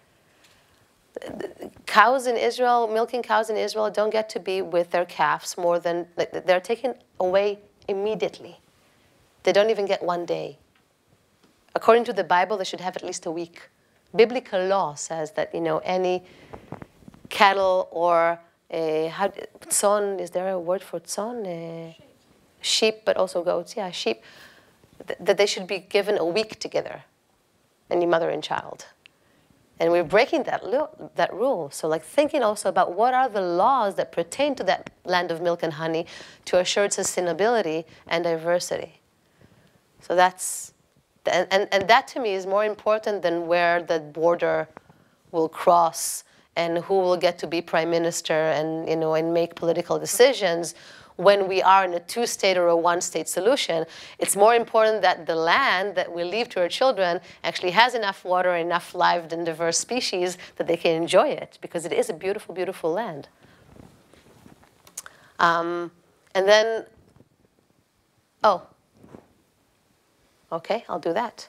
Cows in Israel, milking cows in Israel, don't get to be with their calves more than, they're taken away immediately. They don't even get 1 day. According to the Bible, they should have at least a week. Biblical law says that, any cattle or tzon, is there a word for tzon? Sheep, but also goats, yeah, sheep, that they should be given a week together, any mother and child. And we're breaking that rule. So like thinking also about what are the laws that pertain to that land of milk and honey to assure sustainability and diversity. So that's, and that to me is more important than where the border will cross and who will get to be prime minister and, and make political decisions. When we are in a two-state or a one-state solution, it's more important that the land that we leave to our children actually has enough water, enough live and diverse species that they can enjoy it, because it is a beautiful, beautiful land. And then, okay, I'll do that.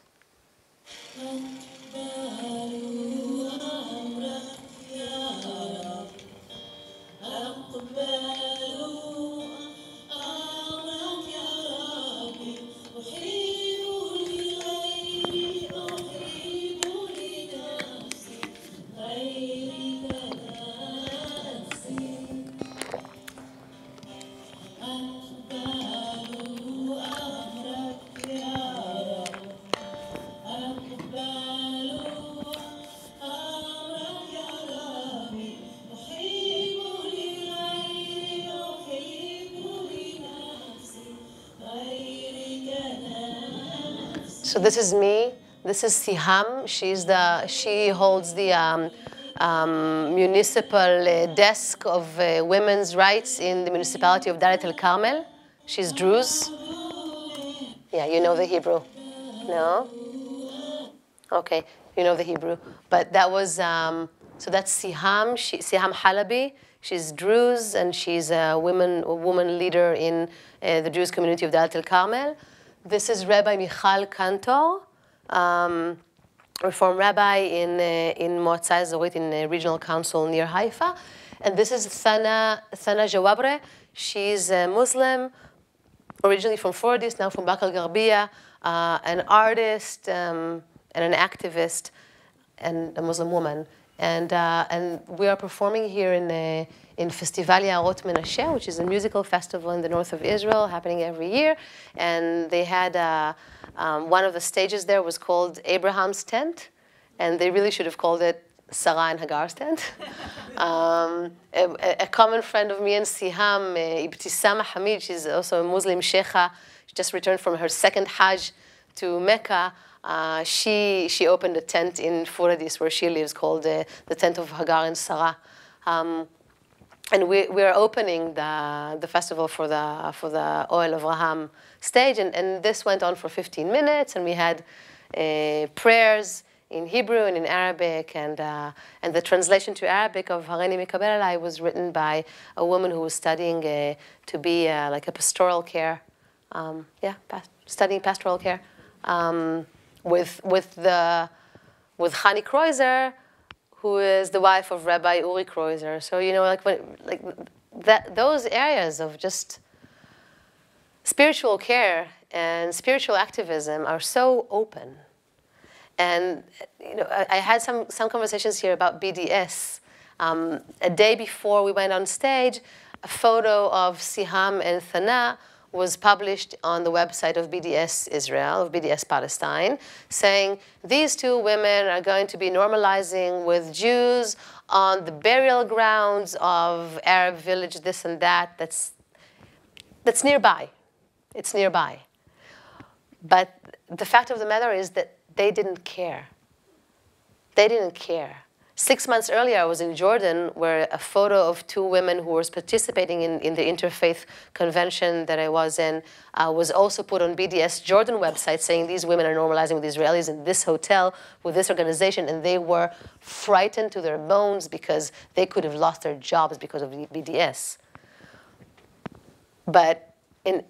So this is me. This is Siham. She holds the municipal desk of women's rights in the municipality of Dahlia Shaham. She's Druze. Yeah, you know the Hebrew. No? Okay, you know the Hebrew. But that was, so that's Siham. Siham Halabi. She's Druze, and she's a woman leader in the Druze community of Dahlia Shaham. This is Rabbi Michal Kantor, Reform Rabbi in Moatza Ezorit in a regional council near Haifa. And this is Thana Jawabre. She's a Muslim, originally from Fortis, now from Bakr Garbiya, an artist and an activist and a Muslim woman. And we are performing here in Festival Yarot Menashe, which is a musical festival in the north of Israel, happening every year. And they had one of the stages there was called Abraham's Tent, and they really should have called it Sarah and Hagar's Tent. A common friend of me and Siham, Ibtisama Hamid, she's also a Muslim sheikha. She just returned from her second Hajj to Mecca. She opened a tent in Furadis, where she lives, called the Tent of Hagar and Sarah. And we are opening the festival for the Oil of Raham stage, and this went on for 15 minutes, and we had prayers in Hebrew and in Arabic, and the translation to Arabic of Harini Mikabel Alai was written by a woman who was studying to be like a pastoral care, studying pastoral care, with Chani Kreuzer, who is the wife of Rabbi Uri Kreuzer. So those areas of just spiritual care and spiritual activism are so open. And I had some conversations here about BDS. A day before we went on stage, a photo of Siham and Thana was published on the website of BDS Israel, of BDS Palestine, saying these two women are going to be normalizing with Jews on the burial grounds of Arab village, this and that. That's nearby. It's nearby. But the fact of the matter is that they didn't care. They didn't care. 6 months earlier, I was in Jordan, where a photo of two women who were participating in the interfaith convention that I was in was also put on BDS Jordan website, saying these women are normalizing with Israelis in this hotel with this organization, and they were frightened to their bones because they could have lost their jobs because of BDS. But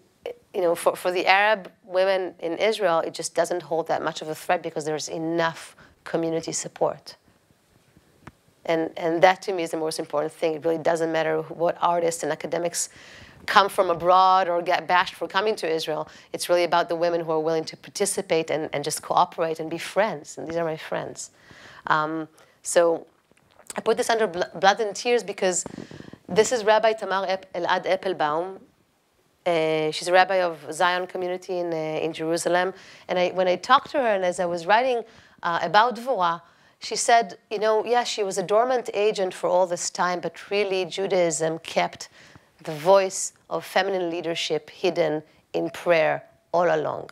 for the Arab women in Israel, it just doesn't hold that much of a threat because there's enough community support. And that to me is the most important thing. It really doesn't matter what artists and academics come from abroad or get bashed for coming to Israel. It's really about the women who are willing to participate and just cooperate and be friends. And these are my friends. So I put this under blood and tears because this is Rabbi Tamar Elad Eppelbaum. She's a rabbi of Zion community in Jerusalem. And when I talked to her, and as I was writing about Dvorah, she said, yeah, she was a dormant agent for all this time, but really Judaism kept the voice of feminine leadership hidden in prayer all along.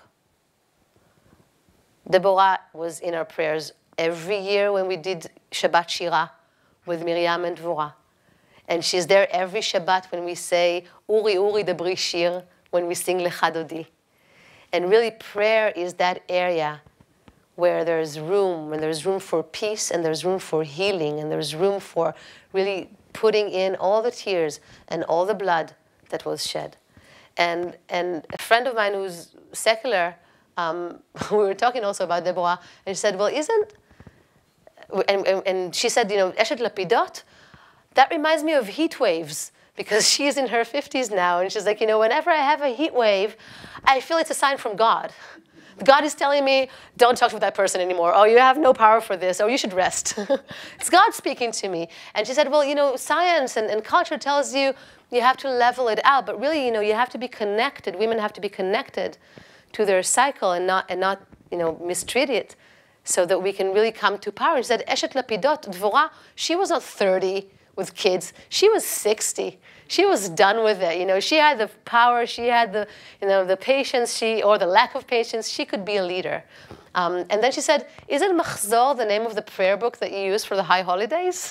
Deborah was in our prayers every year when we did Shabbat Shira with Miriam and Dvorah. And she's there every Shabbat when we say, Uri, Uri, Debri Shir, when we sing Lecha Dodi. And really prayer is that area where there's room for peace, and there's room for healing, and there's room for really putting in all the tears and all the blood that was shed. And a friend of mine who's secular, we were talking also about Deborah, and she said, well, and she said, Eshet Lapidot, that reminds me of heat waves, because she's in her 50s now, and she's like, whenever I have a heat wave, I feel it's a sign from God. God is telling me, don't talk to that person anymore. Oh, you have no power for this. Oh, you should rest. It's God speaking to me. And she said, well, science and culture tells you you have to level it out. But really, you have to be connected. Women have to be connected to their cycle and not mistreat it so that we can really come to power. She said, Eshet Lapidot, Dvorah, she was not 30 with kids. She was 60. She was done with it. She had the power. She had the patience. Or the lack of patience. She could be a leader. And then she said, "Isn't Machzor the name of the prayer book that you use for the high holidays?"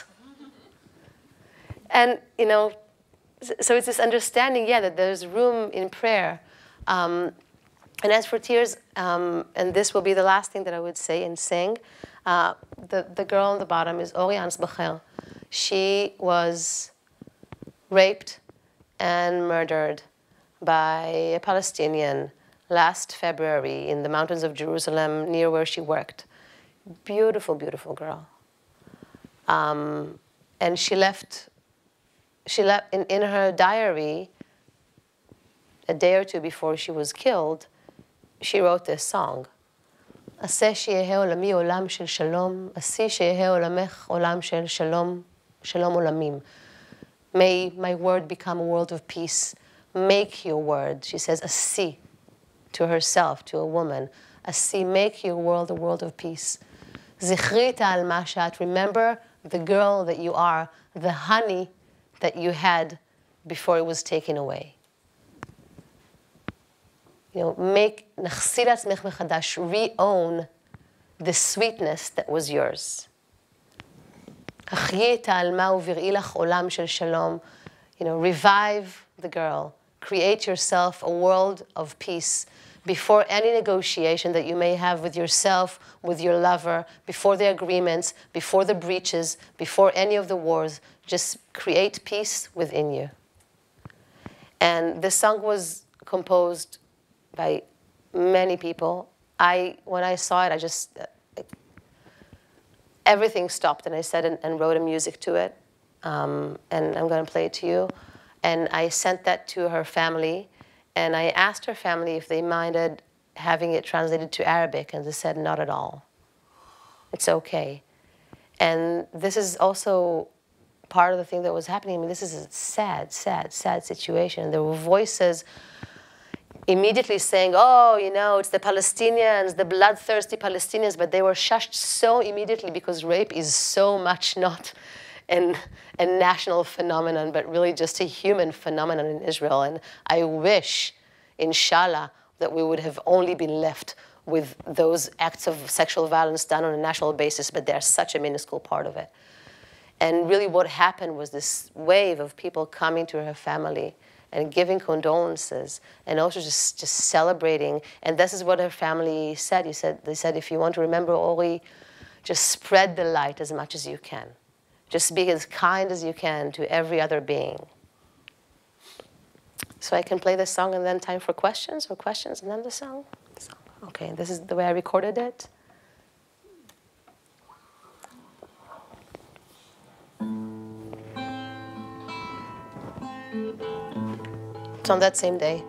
And so it's this understanding, that there's room in prayer. And as for tears, and this will be the last thing that I would say and sing. The girl on the bottom is Ori Ansbacher. She was raped and murdered by a Palestinian last February in the mountains of Jerusalem near where she worked. Beautiful, beautiful girl. And she left in her diary, a day or two before she was killed, she wrote this song. עשה שיהיה עולמי עולם של שלום, עשי שיהיה עולמך עולם של שלום, שלום עולמים. May my word become a world of peace. Make your word, she says, עשי, to herself, to a woman. עשי, make your world a world of peace. זכרי את העלמה שאת, remember the girl that you are, the honey that you had before it was taken away. נחזיר לעצמך מחדש, re-own the sweetness that was yours. החיי את העלמה ובראי לך עולם של שלום. Revive the girl. Create yourself a world of peace before any negotiation that you may have with yourself, with your lover, before the agreements, before the breaches, before any of the wars. Just create peace within you. And this song was composed by many people. When I saw it, everything stopped, and I said and wrote a music to it, and I'm going to play it to you. And I sent that to her family, and I asked her family if they minded having it translated to Arabic, and they said not at all. It's okay. And this is also part of the thing that was happening. I mean, this is a sad, sad, sad situation. There were voices immediately saying, oh, it's the Palestinians, the bloodthirsty Palestinians, but they were shushed so immediately because rape is so much not a national phenomenon, but really just a human phenomenon in Israel. And I wish, inshallah, that we would have only been left with those acts of sexual violence done on a national basis, but they're such a minuscule part of it. And really what happened was this wave of people coming to her family and giving condolences, and also just celebrating. And this is what her family said. They said, if you want to remember Ori, just spread the light as much as you can. Just be as kind as you can to every other being. So I can play the song and then time for questions, or questions and then the song? Okay, this is the way I recorded it. It's on that same day.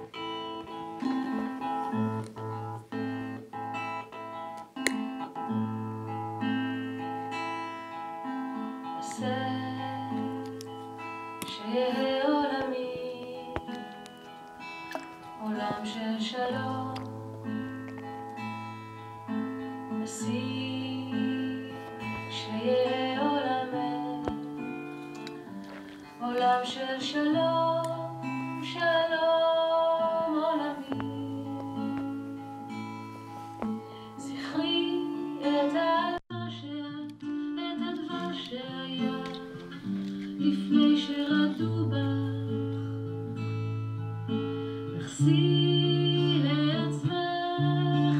עולם של שלום, נשים שיהיה עולמך, עולם של שלום, שלום עולמי. זכרי את האדמה שאת, את הדבר שהיה, לפני שרדו בך. נחזי לעצמך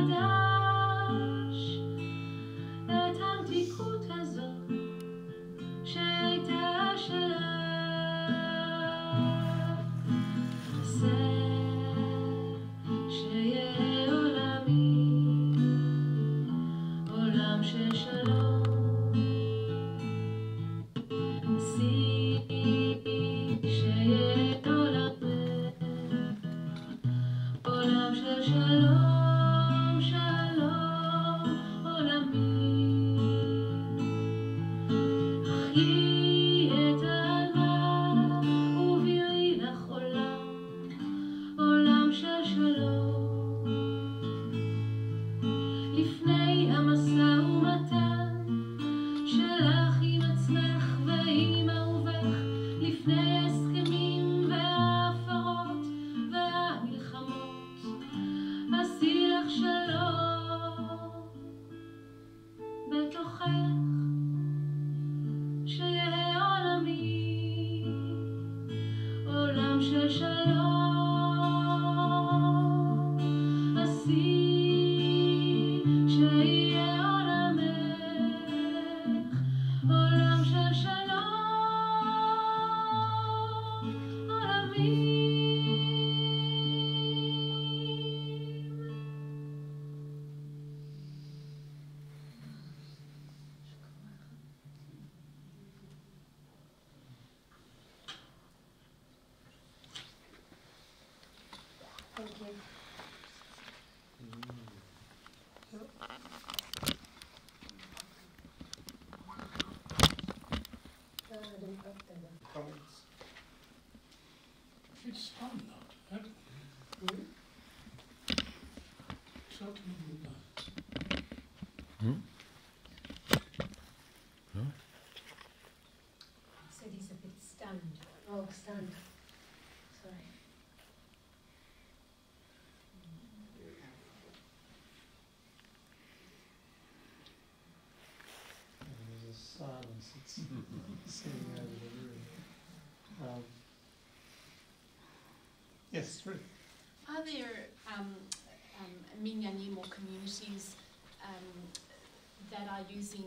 מחדש את המתיקות הזאת שהייתה שלך. עשה שיהיה עולמי, עולם של שלום. עשי שיהיה עולם של שלום, שלום עולמי. חיי את האדמה וביאי לך עולם, עולם של שלום. לפני המשא ומתן שלך עם עצמך ועם אהובך, לפני ההסכמים וההפרות והמלחמות, עשי לך שלום בתוכך, שיהיה עולמי, עולם של שלום. עשי שיהיה עולמך, עולם של שלום עולמי. Thank you. Comments? It's fun though. Something Said he's a bit stunned. Oh, stand. Sorry. There's a silence that's sitting over the room. Yes, Ruth. Are there minyanim or communities that are using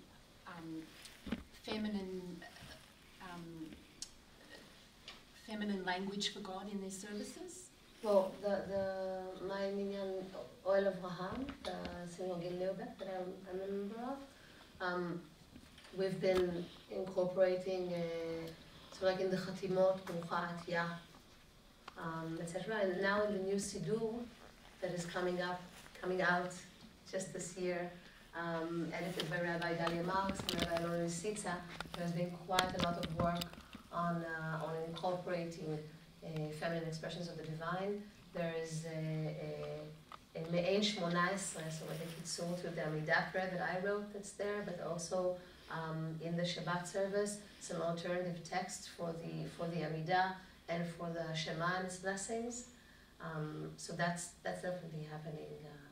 feminine language for God in their services? Well, my minyan Oil of Raham, the synagogue in Leobek that I'm a member of, we've been incorporating, so like in the Chatimot, Brucha Atiyah, etc. And now in the new Siddur that is coming out just this year, edited by Rabbi Dahlia and Rabbi Sitza, there's been quite a lot of work on incorporating feminine expressions of the divine. There is a Me'en 18, so like a kitzur to the Amidah prayer that I wrote that's there, but also in the Shabbat service, some alternative text for the Amidah and for the Shema and its blessings. So that's definitely happening,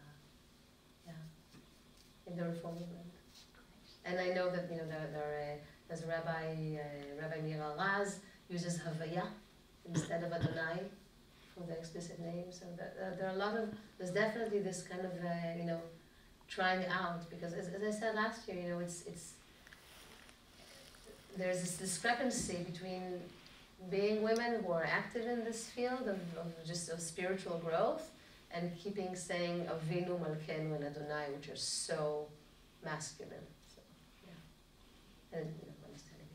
in the Reform movement. And I know that there's a Rabbi Mira Raz uses Havaya instead of Adonai for the explicit name. So there are a lot of, there's definitely this kind of trying out, because as I said last year, it's there's this discrepancy between being women who are active in this field of spiritual growth, and keeping saying Avinu Malkeinu and Adonai, which are so masculine. So, yeah. And, understanding.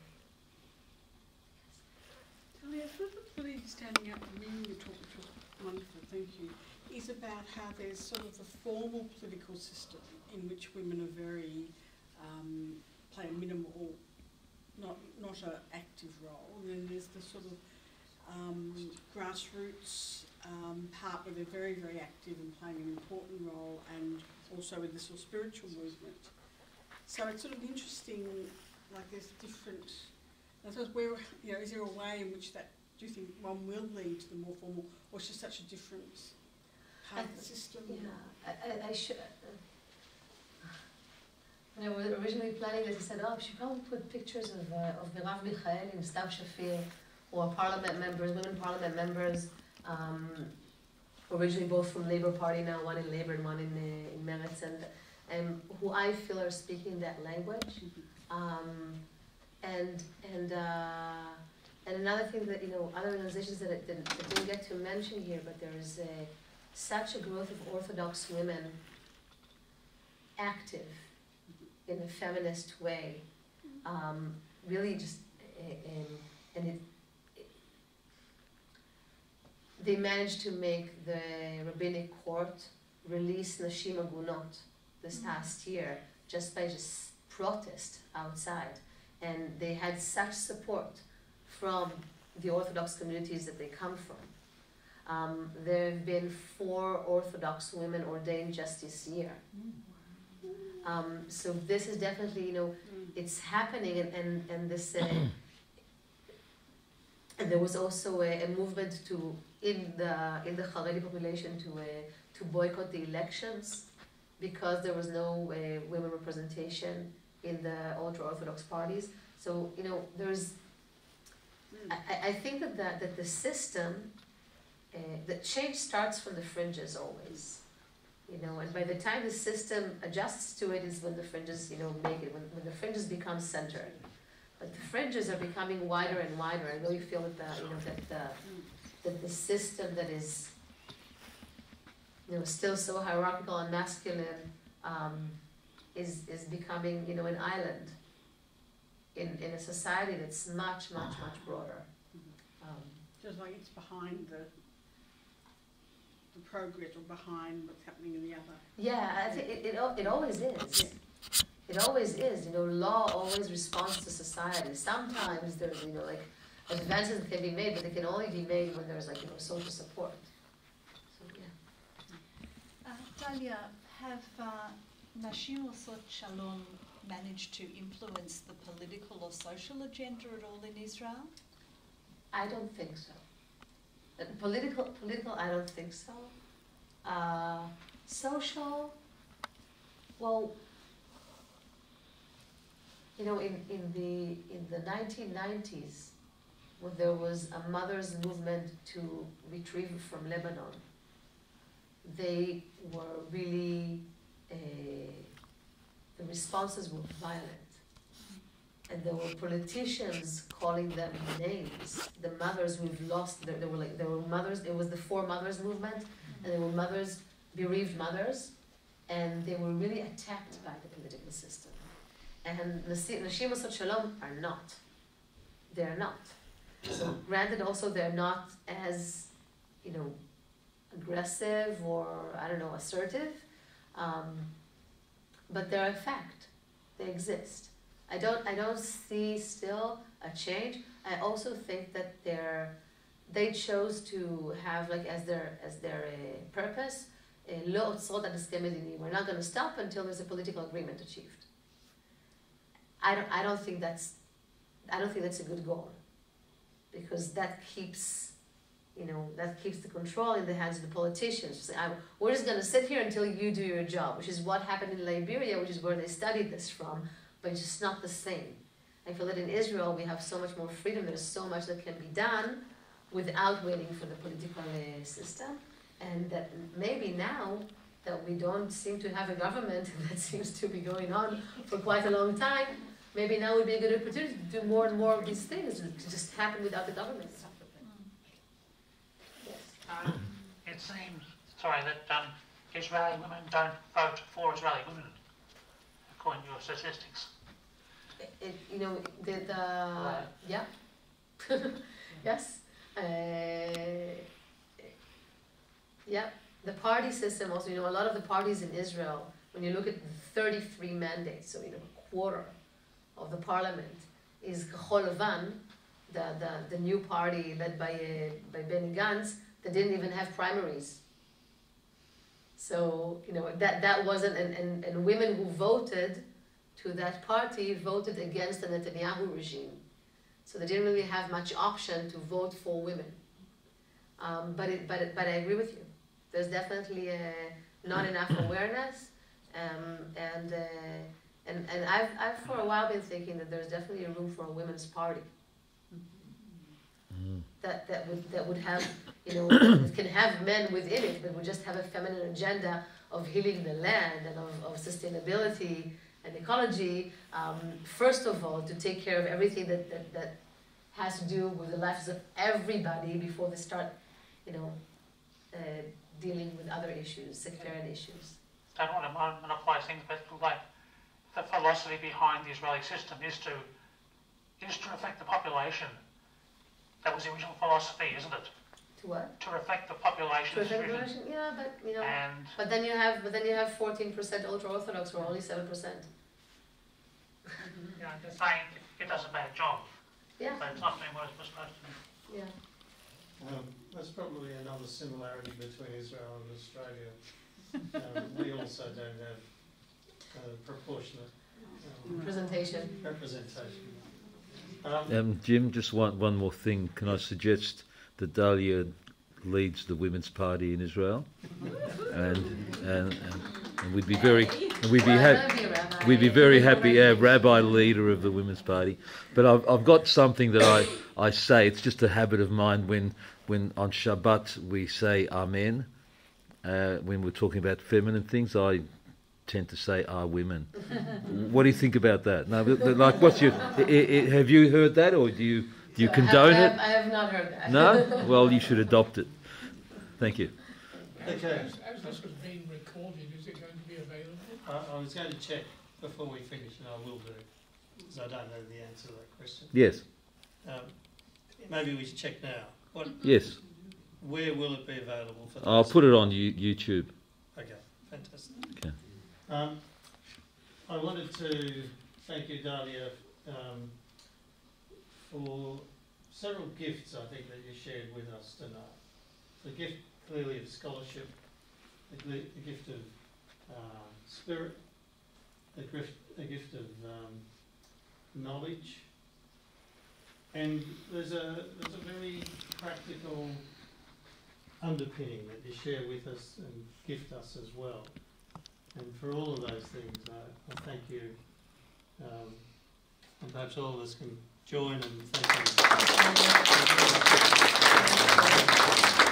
Dahlia, sort of really standing out for me in your talk, which was wonderful, thank you, is about how there's sort of the formal political system in which women are very, play a minimal, not an active role, and then there's the sort of grassroots part where they're very, very active and playing an important role, and also in the sort of spiritual movement. So it's sort of interesting, like there's different, I suppose where, is there a way in which that, do you think one will lead to the more formal, or it's just such a different part of the system? Yeah, I should. When I was originally planning this, I said, I should probably put pictures of Merav Michael and Stav Shafir, who are parliament members, women parliament members, originally both from Labour Party now, one in Labour and one in Meretz, and who I feel are speaking that language. And another thing that, other organizations that I didn't get to mention here, but there is such a growth of Orthodox women active in a feminist way, really just, they managed to make the rabbinic court release Nashim Agunot this past year just by just protest outside, and they had such support from the Orthodox communities that they come from. There have been 4 Orthodox women ordained just this year. So this is definitely, it's happening, and this, and there was also a movement in the Haredi population to boycott the elections because there was no women representation in the ultra-Orthodox parties. So there's, I think that the system, the change starts from the fringes always. And by the time the system adjusts to it is when the fringes, make it, when the fringes become centered. But the fringes are becoming wider and wider. I really feel that the system that is, still so hierarchical and masculine, is becoming, an island in a society that's much, much, much broader. Just like it's behind the progress or behind what's happening in the other. Yeah, I think it always is. Yeah. It always is. Law always responds to society. Sometimes there's, advances that can be made, but they can only be made when there's, social support. So, yeah. Dahlia, have Nashim Osot Shalom managed to influence the political or social agenda at all in Israel? I don't think so. Political, I don't think so. Social, well, in the 1990s, when there was a mothers' movement to retrieve from Lebanon, they were really, the responses were violent. And there were politicians calling them names. The mothers we've lost, there were mothers, it was the 4 Mothers movement, and there were mothers, bereaved mothers, and they were really attacked by the political system. And Nashim Osot Shalom are not. They're not. So granted also they're not as, aggressive or, assertive, but they're a fact. They exist. I don't see still a change. I also think that they chose to have as their purpose, לא עוצרות עד הסכם מדיני. We're not going to stop until there's a political agreement achieved. I don't think that's a good goal, because that keeps the control in the hands of the politicians. Say, we're just going to sit here until you do your job, which is what happened in Liberia, which is where they studied this from, but it's just not the same. I feel that in Israel we have so much more freedom, there's so much that can be done without waiting for the political system, and that maybe now that we don't seem to have a government that seems to be going on for quite a long time, maybe now would be a good opportunity to do more and more of these things to just happen without the government. Yes. It seems, sorry, that Israeli women don't vote for Israeli women, according to your statistics. You know, yeah, yes, yeah. The party system also, you know, a lot of the parties in Israel, when you look at the 33 mandates, so, you know, a quarter of the parliament is HolyLand, the new party led by Benny Gantz, that didn't even have primaries. So, you know, that wasn't, and women who voted to that party voted against the Netanyahu regime. So they didn't really have much option to vote for women. But I agree with you. There's definitely not enough awareness, and I've for a while been thinking that there's definitely a room for a women's party. That would have, you know, it can have men within it, but would just have a feminine agenda of healing the land and of sustainability and ecology. First of all, to take care of everything that has to do with the lives of everybody before they start, you know, dealing with other issues, sectarian issues. I don't want to monopolise things, but like the philosophy behind the Israeli system is to reflect the population. That was the original philosophy, isn't it? To what? To reflect the population. To reflect the population, yeah, but you know, and but then you have 14% ultra-Orthodox, or only 7%. You know, they're saying it does a bad job, Yeah, but it's not doing what it's supposed to do. yeah. There's probably another similarity between Israel and Australia. We also don't have proportionate Presentation. representation. Jim, just one more thing. Can I suggest that Dahlia leads the Women's Party in Israel, and we'd be very happy. Yeah, Rabbi leader of the Women's Party. But I've got something that I say. It's just a habit of mine when on Shabbat we say Amen. When we're talking about feminine things, I tend to say "are women." What do you think about that? No, like, what's your? Have you heard that, or do you condone it? I have not heard that. No? Well, you should adopt it. Thank you. Okay. As this was being recorded, is it going to be available? I was going to check before we finish, and I will do, because I don't know the answer to that question. Yes. Maybe we should check now. Yes. Where will it be available for? I'll put it on YouTube. Okay, fantastic. Okay. I wanted to thank you, Dahlia, for several gifts I think that you shared with us tonight. The gift clearly of scholarship, the gift of spirit, a gift of knowledge, and there's a very practical underpinning that you share with us and gift us as well. And for all of those things, I thank you. And perhaps all of us can join and thank you.